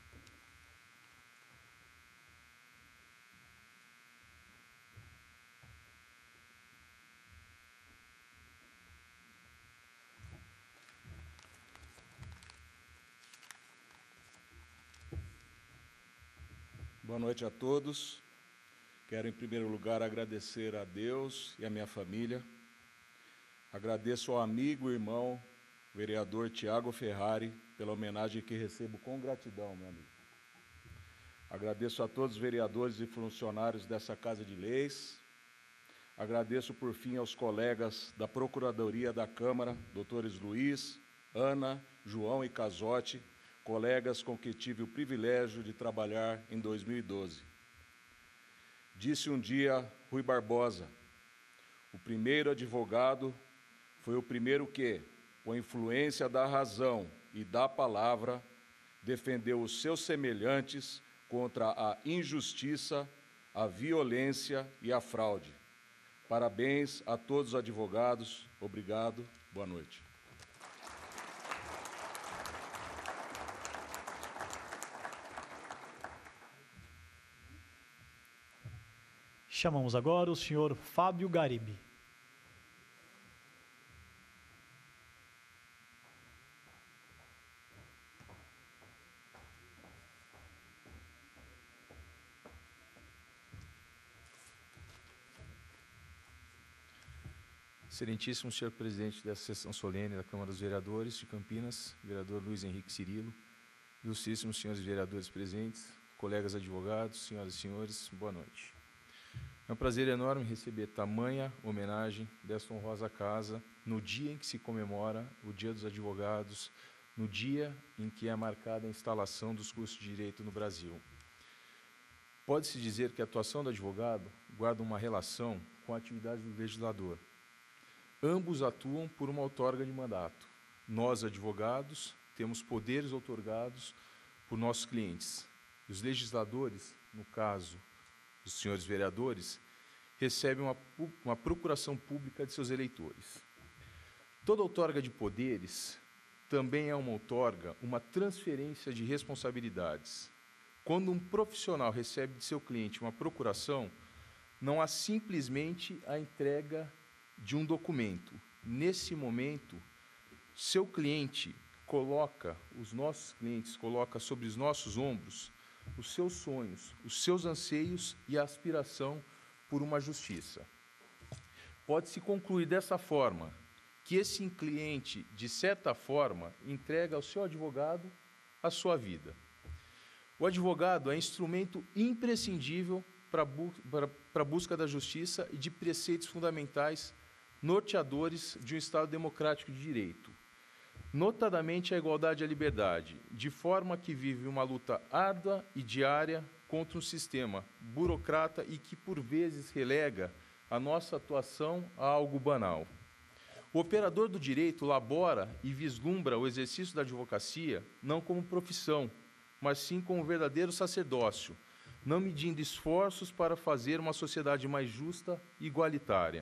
Boa noite a todos. Quero, em primeiro lugar, agradecer a Deus e a minha família. Agradeço ao amigo e irmão, vereador Tiago Ferrari, pela homenagem que recebo com gratidão, meu amigo. Agradeço a todos os vereadores e funcionários dessa Casa de Leis. Agradeço, por fim, aos colegas da Procuradoria da Câmara, doutores Luiz, Ana, João e Casotti, colegas com que tive o privilégio de trabalhar em dois mil e doze. Disse um dia Rui Barbosa: o primeiro advogado foi o primeiro que, com influência da razão e da palavra, defendeu os seus semelhantes contra a injustiça, a violência e a fraude. Parabéns a todos os advogados. Obrigado. Boa noite. Chamamos agora o senhor Fábio Garibe. Excelentíssimo senhor presidente dessa sessão solene da Câmara dos Vereadores de Campinas, vereador Luiz Henrique Cirilo, ilustríssimos senhores vereadores presentes, colegas advogados, senhoras e senhores, boa noite. É um prazer enorme receber tamanha homenagem desta honrosa casa no dia em que se comemora o Dia dos Advogados, no dia em que é marcada a instalação dos cursos de Direito no Brasil. Pode-se dizer que a atuação do advogado guarda uma relação com a atividade do legislador. Ambos atuam por uma outorga de mandato. Nós, advogados, temos poderes outorgados por nossos clientes. Os legisladores, no caso dos senhores vereadores, recebem uma, uma procuração pública de seus eleitores. Toda outorga de poderes também é uma outorga, uma transferência de responsabilidades. Quando um profissional recebe de seu cliente uma procuração, não há simplesmente a entrega de um documento. Nesse momento, seu cliente coloca, os nossos clientes coloca sobre os nossos ombros os seus sonhos, os seus anseios e a aspiração por uma justiça. Pode-se concluir dessa forma, que esse cliente, de certa forma, entrega ao seu advogado a sua vida. O advogado é instrumento imprescindível para a busca da justiça e de preceitos fundamentais norteadores de um Estado democrático de direito, notadamente a igualdade e a liberdade, de forma que vive uma luta árdua e diária contra um sistema burocrata e que, por vezes, relega a nossa atuação a algo banal. O operador do direito labora e vislumbra o exercício da advocacia não como profissão, mas sim como verdadeiro sacerdócio, não medindo esforços para fazer uma sociedade mais justa e igualitária.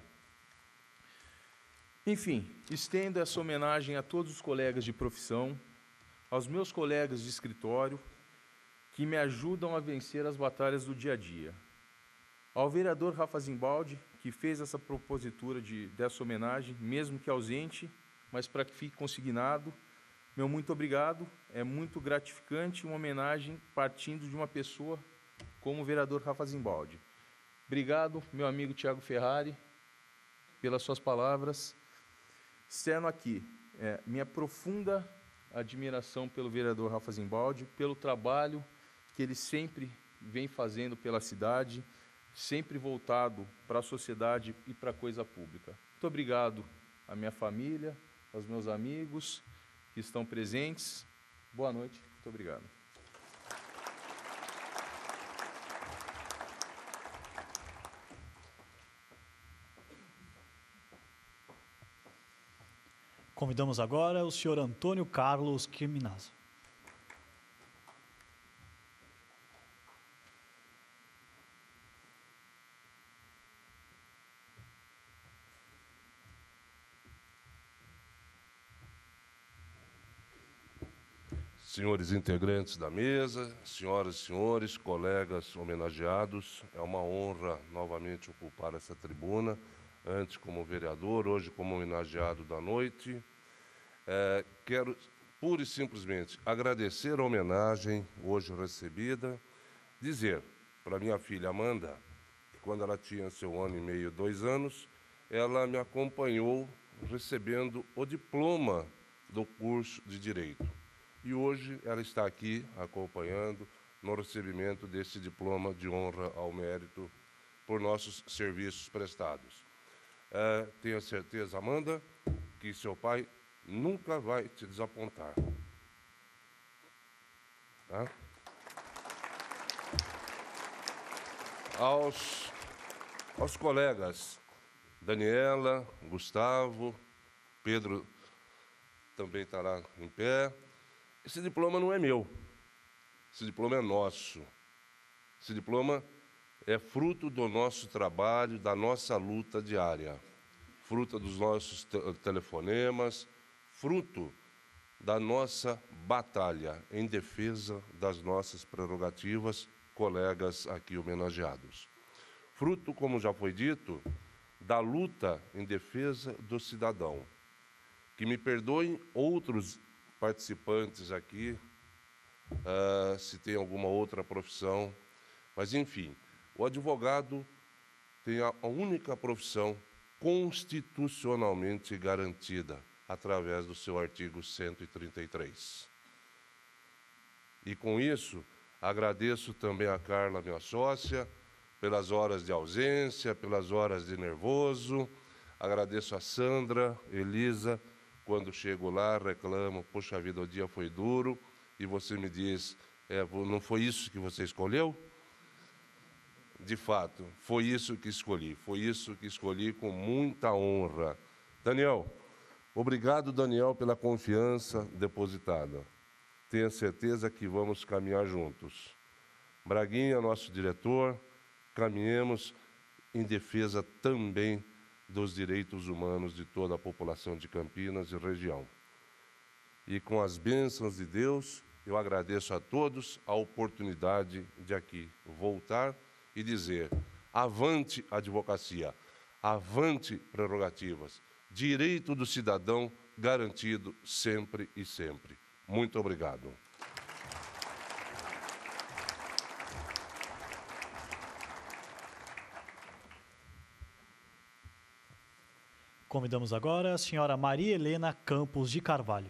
Enfim, estendo essa homenagem a todos os colegas de profissão, aos meus colegas de escritório, que me ajudam a vencer as batalhas do dia a dia. Ao vereador Rafa Zimbaldi, que fez essa propositura de, dessa homenagem, mesmo que ausente, mas para que fique consignado, meu muito obrigado. É muito gratificante uma homenagem partindo de uma pessoa como o vereador Rafa Zimbaldi. Obrigado, meu amigo Tiago Ferrari, pelas suas palavras. Externo aqui é, minha profunda admiração pelo vereador Rafa Zimbaldi, pelo trabalho que ele sempre vem fazendo pela cidade, sempre voltado para a sociedade e para a coisa pública. Muito obrigado à minha família, aos meus amigos que estão presentes. Boa noite, muito obrigado. Convidamos agora o senhor Antônio Carlos Quiminaza. Senhores integrantes da mesa, senhoras e senhores, colegas homenageados, é uma honra novamente ocupar essa tribuna, antes como vereador, hoje como homenageado da noite. É, quero pura e simplesmente agradecer a homenagem hoje recebida, dizer para minha filha Amanda, que quando ela tinha seu ano e meio, dois anos, ela me acompanhou recebendo o diploma do curso de Direito. E hoje ela está aqui acompanhando no recebimento desse diploma de honra ao mérito por nossos serviços prestados. É, tenha certeza, Amanda, que seu pai nunca vai te desapontar. Tá? Aos, aos colegas Daniela, Gustavo, Pedro também estará em pé. Esse diploma não é meu, esse diploma é nosso. Esse diploma é fruto do nosso trabalho, da nossa luta diária, fruto dos nossos te telefonemas, fruto da nossa batalha em defesa das nossas prerrogativas, colegas aqui homenageados. Fruto, como já foi dito, da luta em defesa do cidadão. Que me perdoem outros participantes aqui, uh, se tem alguma outra profissão, mas, enfim, o advogado tem a única profissão constitucionalmente garantida através do seu artigo cento e trinta e três. E, com isso, agradeço também a Carla, minha sócia, pelas horas de ausência, pelas horas de nervoso, agradeço a Sandra, Elisa. Quando chego lá, reclamo, poxa vida, o dia foi duro, e você me diz, é, não foi isso que você escolheu? De fato, foi isso que escolhi, foi isso que escolhi com muita honra. Daniel, obrigado, Daniel, pela confiança depositada. Tenha certeza que vamos caminhar juntos. Braguinha, nosso diretor, caminhemos em defesa também dos direitos humanos de toda a população de Campinas e região. E com as bênçãos de Deus, eu agradeço a todos a oportunidade de aqui voltar e dizer, avante advocacia, avante prerrogativas, direito do cidadão garantido sempre e sempre. Muito obrigado. Convidamos agora a senhora Maria Helena Campos de Carvalho.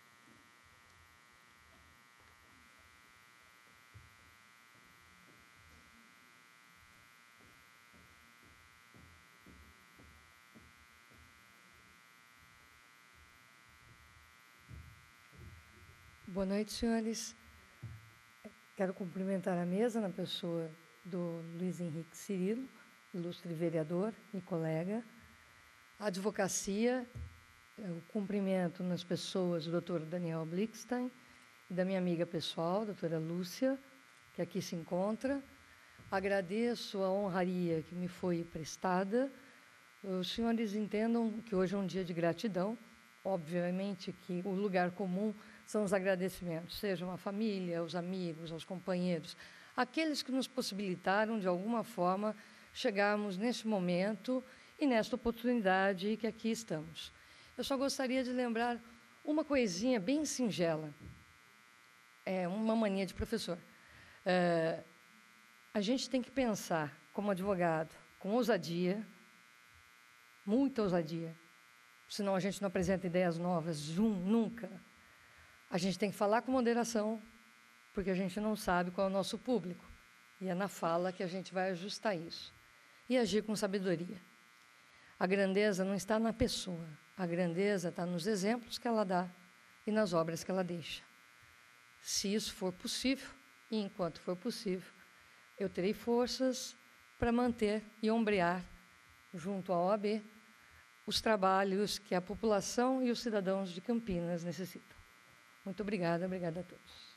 Boa noite, senhores. Quero cumprimentar a mesa na pessoa do Luiz Henrique Cirilo, ilustre vereador e colega. A advocacia, o cumprimento nas pessoas do doutor Daniel Blickstein e da minha amiga pessoal, a doutora Lúcia, que aqui se encontra. Agradeço a honraria que me foi prestada. Os senhores entendam que hoje é um dia de gratidão. Obviamente que o lugar comum são os agradecimentos, sejam à família, aos amigos, aos companheiros, aqueles que nos possibilitaram, de alguma forma, chegarmos neste momento e nesta oportunidade que aqui estamos. Eu só gostaria de lembrar uma coisinha bem singela, é uma mania de professor. É, a gente tem que pensar, como advogado, com ousadia, muita ousadia, senão a gente não apresenta ideias novas, nunca. A gente tem que falar com moderação, porque a gente não sabe qual é o nosso público. E é na fala que a gente vai ajustar isso. E agir com sabedoria. A grandeza não está na pessoa. A grandeza está nos exemplos que ela dá e nas obras que ela deixa. Se isso for possível, e enquanto for possível, eu terei forças para manter e ombrear, junto à O A B, os trabalhos que a população e os cidadãos de Campinas necessitam. Muito obrigada, obrigada a todos.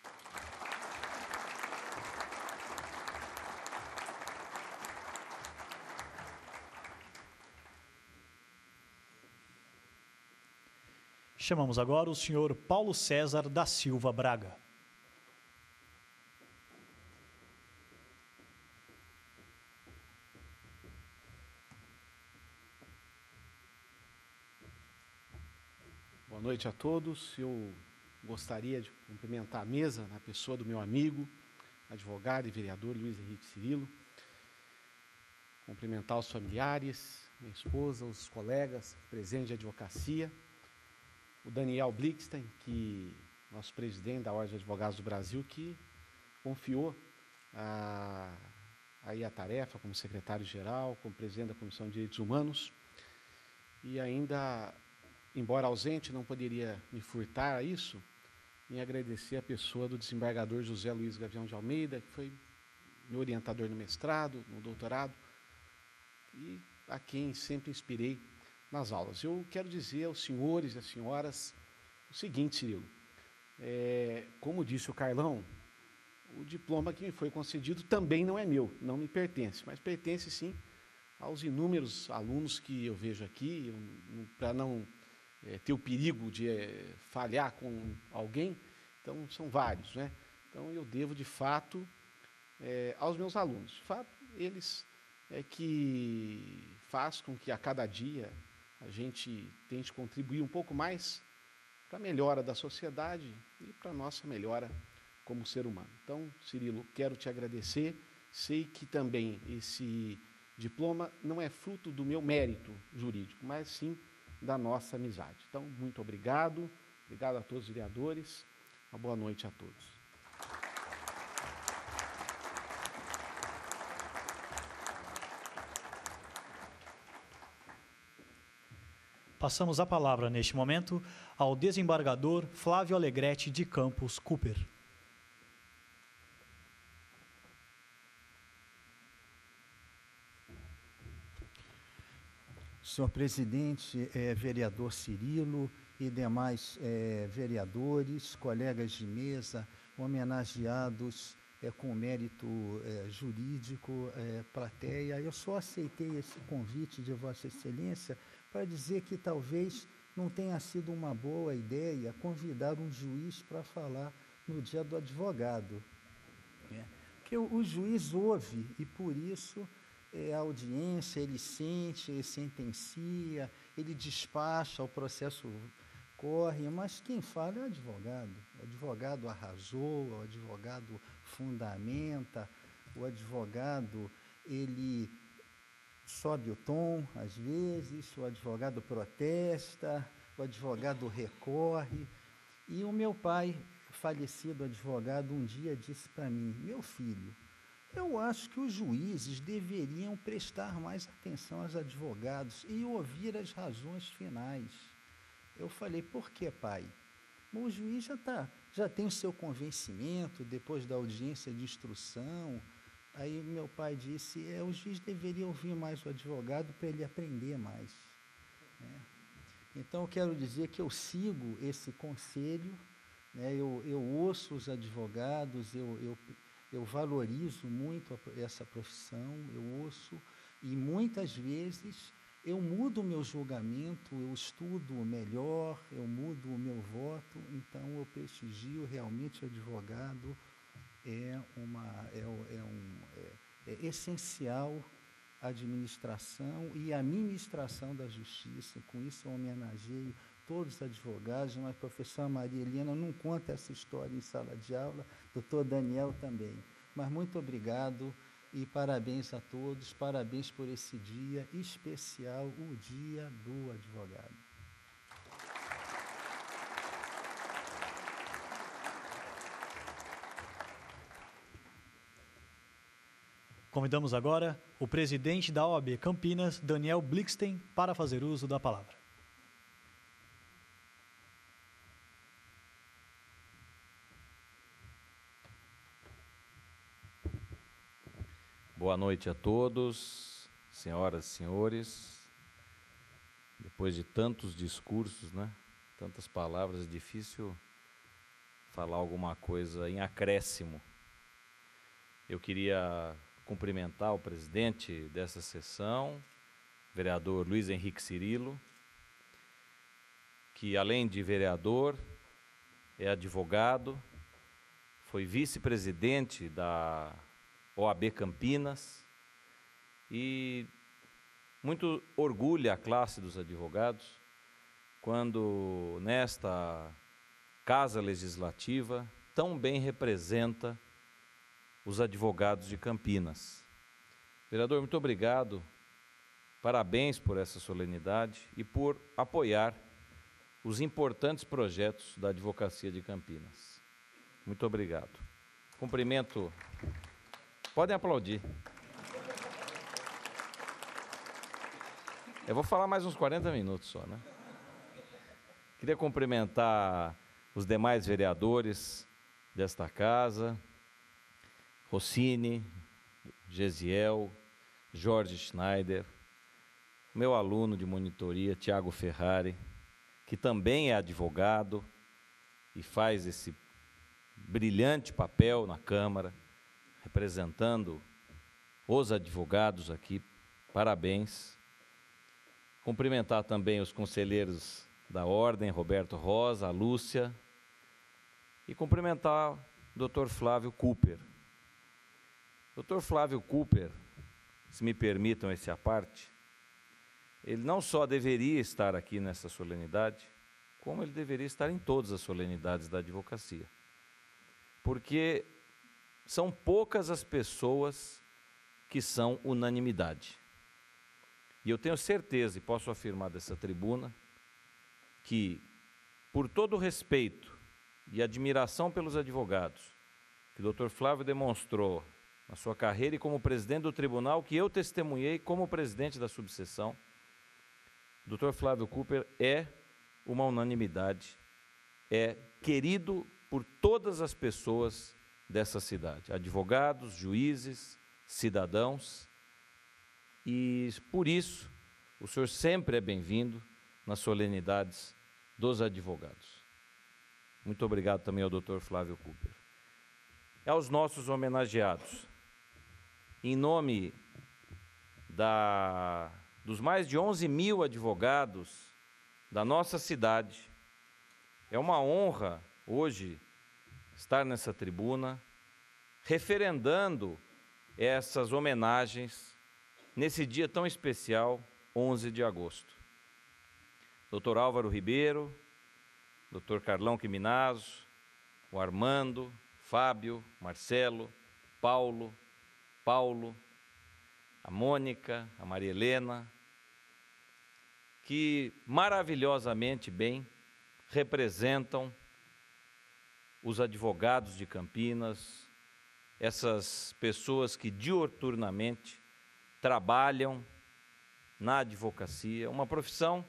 Chamamos agora o senhor Paulo César da Silva Braga. Boa noite a todos. Eu gostaria de cumprimentar a mesa na pessoa do meu amigo, advogado e vereador Luiz Henrique Cirilo. Cumprimentar os familiares, minha esposa, os colegas presentes de advocacia, o Daniel Blixten, que nosso presidente da Ordem de Advogados do Brasil, que confiou a, aí a tarefa como secretário-geral, como presidente da Comissão de Direitos Humanos, e ainda, embora ausente, não poderia me furtar a isso, em agradecer a pessoa do desembargador José Luiz Gavião de Almeida, que foi meu orientador no mestrado, no doutorado, e a quem sempre inspirei nas aulas. Eu quero dizer aos senhores e às senhoras o seguinte, Cirilo, é, como disse o Carlão, o diploma que me foi concedido também não é meu, não me pertence, mas pertence sim aos inúmeros alunos que eu vejo aqui, para não é, ter o perigo de é, falhar com alguém, então são vários, né? Então eu devo de fato é, aos meus alunos, de fato eles é que faz com que a cada dia a gente tente contribuir um pouco mais para a melhora da sociedade e para a nossa melhora como ser humano. Então, Cirilo, quero te agradecer. Sei que também esse diploma não é fruto do meu mérito jurídico, mas sim da nossa amizade. Então, muito obrigado. Obrigado a todos os vereadores. Uma boa noite a todos. Passamos a palavra, neste momento, ao desembargador Flávio Alegrete de Campos Cooper. Senhor presidente, é, vereador Cirilo e demais é, vereadores, colegas de mesa, homenageados é, com mérito é, jurídico, é, plateia, eu só aceitei esse convite de Vossa Excelência para dizer que talvez não tenha sido uma boa ideia convidar um juiz para falar no dia do advogado. Né? Porque o, o juiz ouve e, por isso, é, a audiência, ele sente, ele sentencia, ele despacha, o processo corre, mas quem fala é o advogado. O advogado arrasou, o advogado fundamenta, o advogado, ele sobe o tom, às vezes, o advogado protesta, o advogado recorre. E o meu pai, falecido advogado, um dia disse para mim, meu filho, eu acho que os juízes deveriam prestar mais atenção aos advogados e ouvir as razões finais. Eu falei, por que, pai? Bom, o juiz já, tá, já tem o seu convencimento, depois da audiência de instrução. Aí meu pai disse, é, o juiz deveria ouvir mais o advogado para ele aprender mais. Né? Então, eu quero dizer que eu sigo esse conselho, né? eu, eu ouço os advogados, eu, eu, eu valorizo muito a, essa profissão, eu ouço, e muitas vezes eu mudo o meu julgamento, eu estudo melhor, eu mudo o meu voto, então eu prestigio realmente o advogado. É, uma, é, é, um, é, é essencial a administração e a ministração da justiça. Com isso eu homenageio todos os advogados, mas a professora Maria Helena não conta essa história em sala de aula, doutor Daniel também. Mas muito obrigado e parabéns a todos, parabéns por esse dia especial, o Dia do Advogado. Convidamos agora o presidente da O A B Campinas, Daniel Blixten, para fazer uso da palavra. Boa noite a todos, senhoras e senhores. Depois de tantos discursos, né? Tantas palavras, é difícil falar alguma coisa em acréscimo. Eu queria cumprimentar o presidente dessa sessão, vereador Luiz Henrique Cirilo, que além de vereador, é advogado, foi vice-presidente da O A B Campinas e muito orgulha a classe dos advogados quando nesta Casa Legislativa tão bem representa os advogados de Campinas. Vereador, muito obrigado, parabéns por essa solenidade e por apoiar os importantes projetos da Advocacia de Campinas. Muito obrigado. Cumprimento. Podem aplaudir. Eu vou falar mais uns quarenta minutos só, né? Queria cumprimentar os demais vereadores desta casa, Rossini, Gesiel, Jorge Schneider, meu aluno de monitoria, Tiago Ferrari, que também é advogado e faz esse brilhante papel na Câmara, representando os advogados aqui. Parabéns. Cumprimentar também os conselheiros da Ordem, Roberto Rosa, a Lúcia, e cumprimentar o doutor Flávio Cooper. doutor Flávio Cooper, se me permitam esse à parte, ele não só deveria estar aqui nessa solenidade, como ele deveria estar em todas as solenidades da advocacia. Porque são poucas as pessoas que são unanimidade. E eu tenho certeza, e posso afirmar dessa tribuna, que, por todo o respeito e admiração pelos advogados que o doutor Flávio demonstrou na sua carreira e como presidente do tribunal, que eu testemunhei como presidente da subseção, o doutor Flávio Cooper é uma unanimidade, é querido por todas as pessoas dessa cidade, advogados, juízes, cidadãos, e por isso o senhor sempre é bem-vindo nas solenidades dos advogados. Muito obrigado também ao doutor Flávio Cooper. E aos nossos homenageados, em nome da, dos mais de onze mil advogados da nossa cidade, é uma honra hoje estar nessa tribuna, referendando essas homenagens nesse dia tão especial, onze de agosto. doutor Álvaro Ribeiro, doutor Carlão Quiminazo, o Armando, Fábio, Marcelo, Paulo, Paulo, a Mônica, a Maria Helena, que maravilhosamente bem representam os advogados de Campinas, essas pessoas que diuturnamente trabalham na advocacia, uma profissão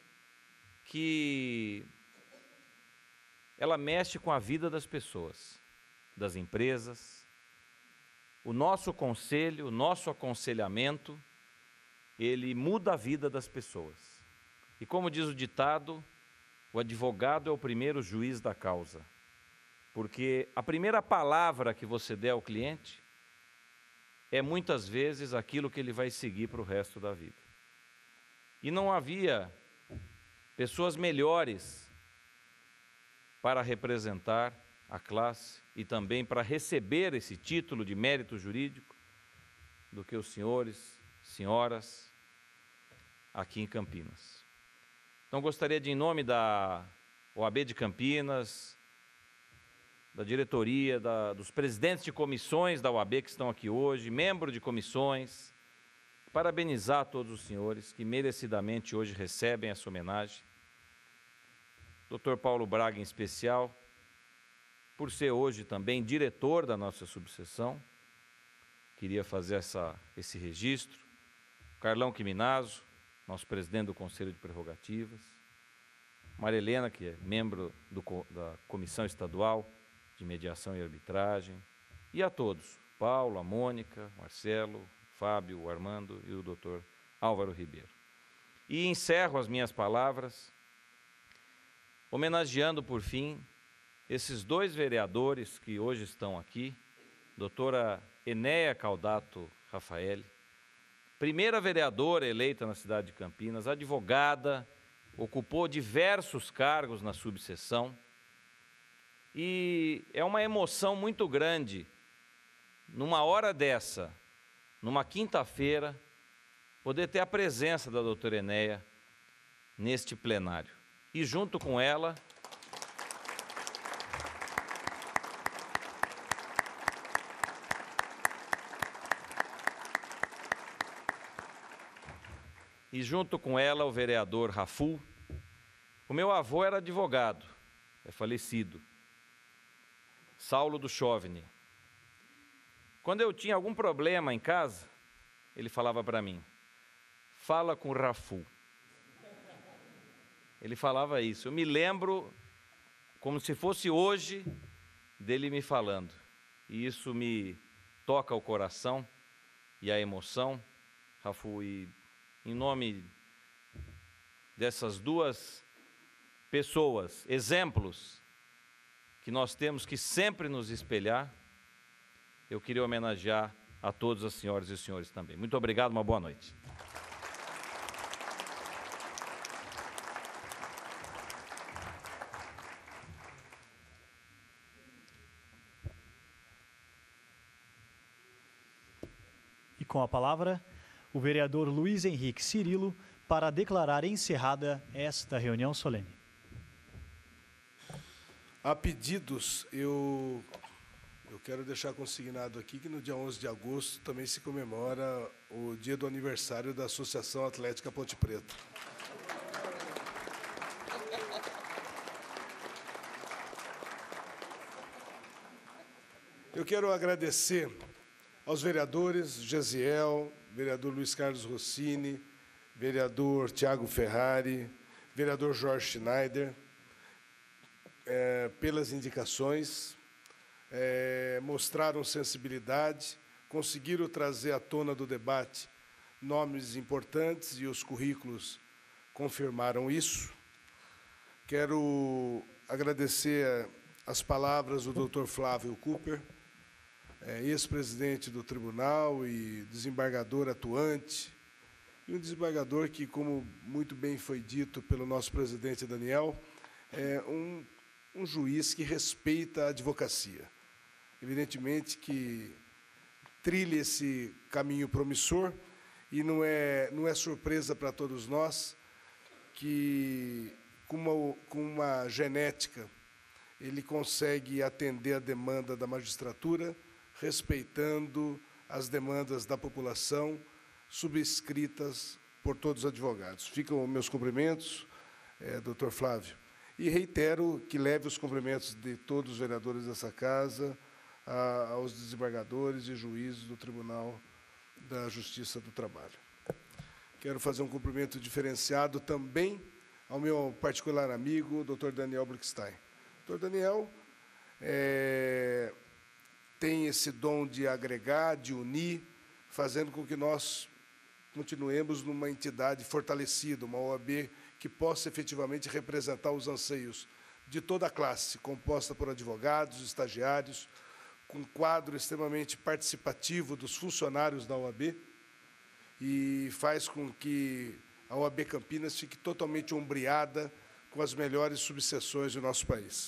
que ela mexe com a vida das pessoas, das empresas. O nosso conselho, o nosso aconselhamento, ele muda a vida das pessoas. E como diz o ditado, o advogado é o primeiro juiz da causa, porque a primeira palavra que você der ao cliente é muitas vezes aquilo que ele vai seguir para o resto da vida. E não havia pessoas melhores para representar a classe e também para receber esse título de mérito jurídico do que os senhores, senhoras, aqui em Campinas. Então, gostaria de, em nome da O A B de Campinas, da diretoria, da, dos presidentes de comissões da O A B que estão aqui hoje, membros de comissões, parabenizar todos os senhores que merecidamente hoje recebem essa homenagem. doutor Paulo Braga, em especial, por ser hoje também diretor da nossa subseção, queria fazer essa, esse registro. Carlão Quiminazo, nosso presidente do Conselho de Prerrogativas. Maria Helena, que é membro do, da Comissão Estadual de Mediação e Arbitragem. E a todos, Paulo, a Mônica, Marcelo, Fábio, o Armando e o doutor Álvaro Ribeiro. E encerro as minhas palavras homenageando, por fim, esses dois vereadores que hoje estão aqui, doutora Enéia Caldato Rafaeli, primeira vereadora eleita na cidade de Campinas, advogada, ocupou diversos cargos na subseção, e é uma emoção muito grande, numa hora dessa, numa quinta-feira, poder ter a presença da doutora Enéia neste plenário. E junto com ela, e junto com ela o vereador Rafu. O meu avô era advogado, é falecido, Saulo do Chovne. Quando eu tinha algum problema em casa, ele falava para mim, fala com o Rafu. Ele falava isso. Eu me lembro, como se fosse hoje, dele me falando. E isso me toca o coração e a emoção, Rafu, e em nome dessas duas pessoas, exemplos, que nós temos que sempre nos espelhar, eu queria homenagear a todas as senhoras e senhores também. Muito obrigado, uma boa noite. E com a palavra, o vereador Luiz Henrique Cirilo, para declarar encerrada esta reunião solene. Há pedidos, eu, eu quero deixar consignado aqui que no dia onze de agosto também se comemora o dia do aniversário da Associação Atlética Ponte Preta. Eu quero agradecer aos vereadores Gesiel, vereador Luiz Carlos Rossini, vereador Tiago Ferrari, vereador Jorge Schneider, é, pelas indicações, é, mostraram sensibilidade, conseguiram trazer à tona do debate nomes importantes e os currículos confirmaram isso. Quero agradecer as palavras do doutor Flávio Cooper, é, ex-presidente do tribunal e desembargador atuante, e um desembargador que, como muito bem foi dito pelo nosso presidente Daniel, é um, um juiz que respeita a advocacia. Evidentemente que trilha esse caminho promissor, e não é, não é surpresa para todos nós que, com uma, com uma genética, ele consegue atender a demanda da magistratura, respeitando as demandas da população, subscritas por todos os advogados. Ficam meus cumprimentos, é, doutor Flávio, e reitero que leve os cumprimentos de todos os vereadores dessa casa a, aos desembargadores e juízes do Tribunal da Justiça do Trabalho. Quero fazer um cumprimento diferenciado também ao meu particular amigo, doutor Daniel Blickstein. doutor Daniel é, tem esse dom de agregar, de unir, fazendo com que nós continuemos numa entidade fortalecida, uma O A B que possa efetivamente representar os anseios de toda a classe, composta por advogados, estagiários, com um quadro extremamente participativo dos funcionários da O A B, e faz com que a O A B Campinas fique totalmente ombreada com as melhores subseções do nosso país.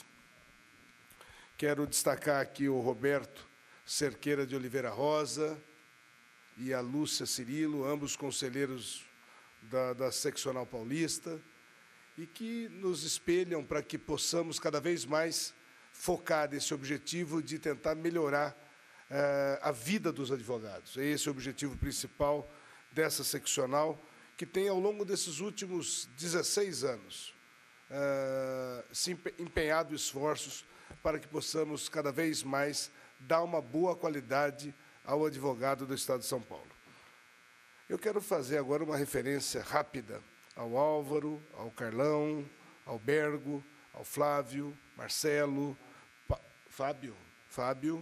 Quero destacar aqui o Roberto Cerqueira de Oliveira Rosa e a Lúcia Cirilo, ambos conselheiros da, da Seccional Paulista, e que nos espelham para que possamos cada vez mais focar nesse objetivo de tentar melhorar eh, a vida dos advogados. É esse o objetivo principal dessa seccional, que tem, ao longo desses últimos dezesseis anos, eh, se empenhado esforços para que possamos cada vez mais dar uma boa qualidade ao advogado do Estado de São Paulo. Eu quero fazer agora uma referência rápida ao Álvaro, ao Carlão, ao Bergo, ao Flávio, Marcelo, pa, Fábio, Fábio,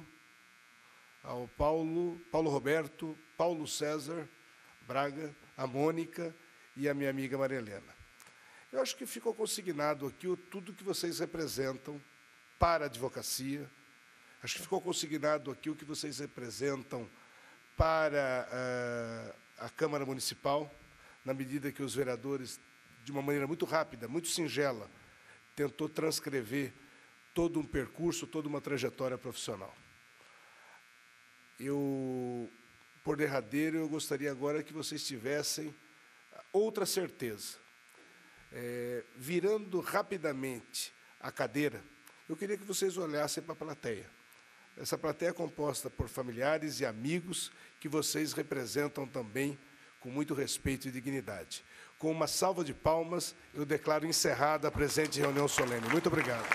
ao Paulo, Paulo Roberto, Paulo César Braga, a Mônica e a minha amiga Maria Helena. Eu acho que ficou consignado aqui o, tudo que vocês representam para a advocacia. Acho que ficou consignado aqui o que vocês representam para uh, a Câmara Municipal, na medida que os vereadores, de uma maneira muito rápida, muito singela, tentou transcrever todo um percurso, toda uma trajetória profissional. Eu, por derradeiro, eu gostaria agora que vocês tivessem outra certeza. É, virando rapidamente a cadeira, eu queria que vocês olhassem para a plateia. Essa plateia é composta por familiares e amigos que vocês representam também com muito respeito e dignidade. Com uma salva de palmas, eu declaro encerrada a presente reunião solene. Muito obrigado.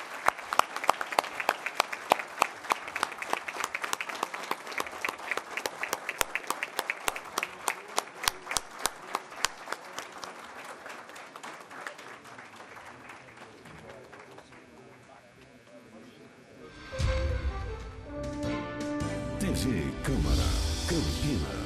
T V Câmara Campinas.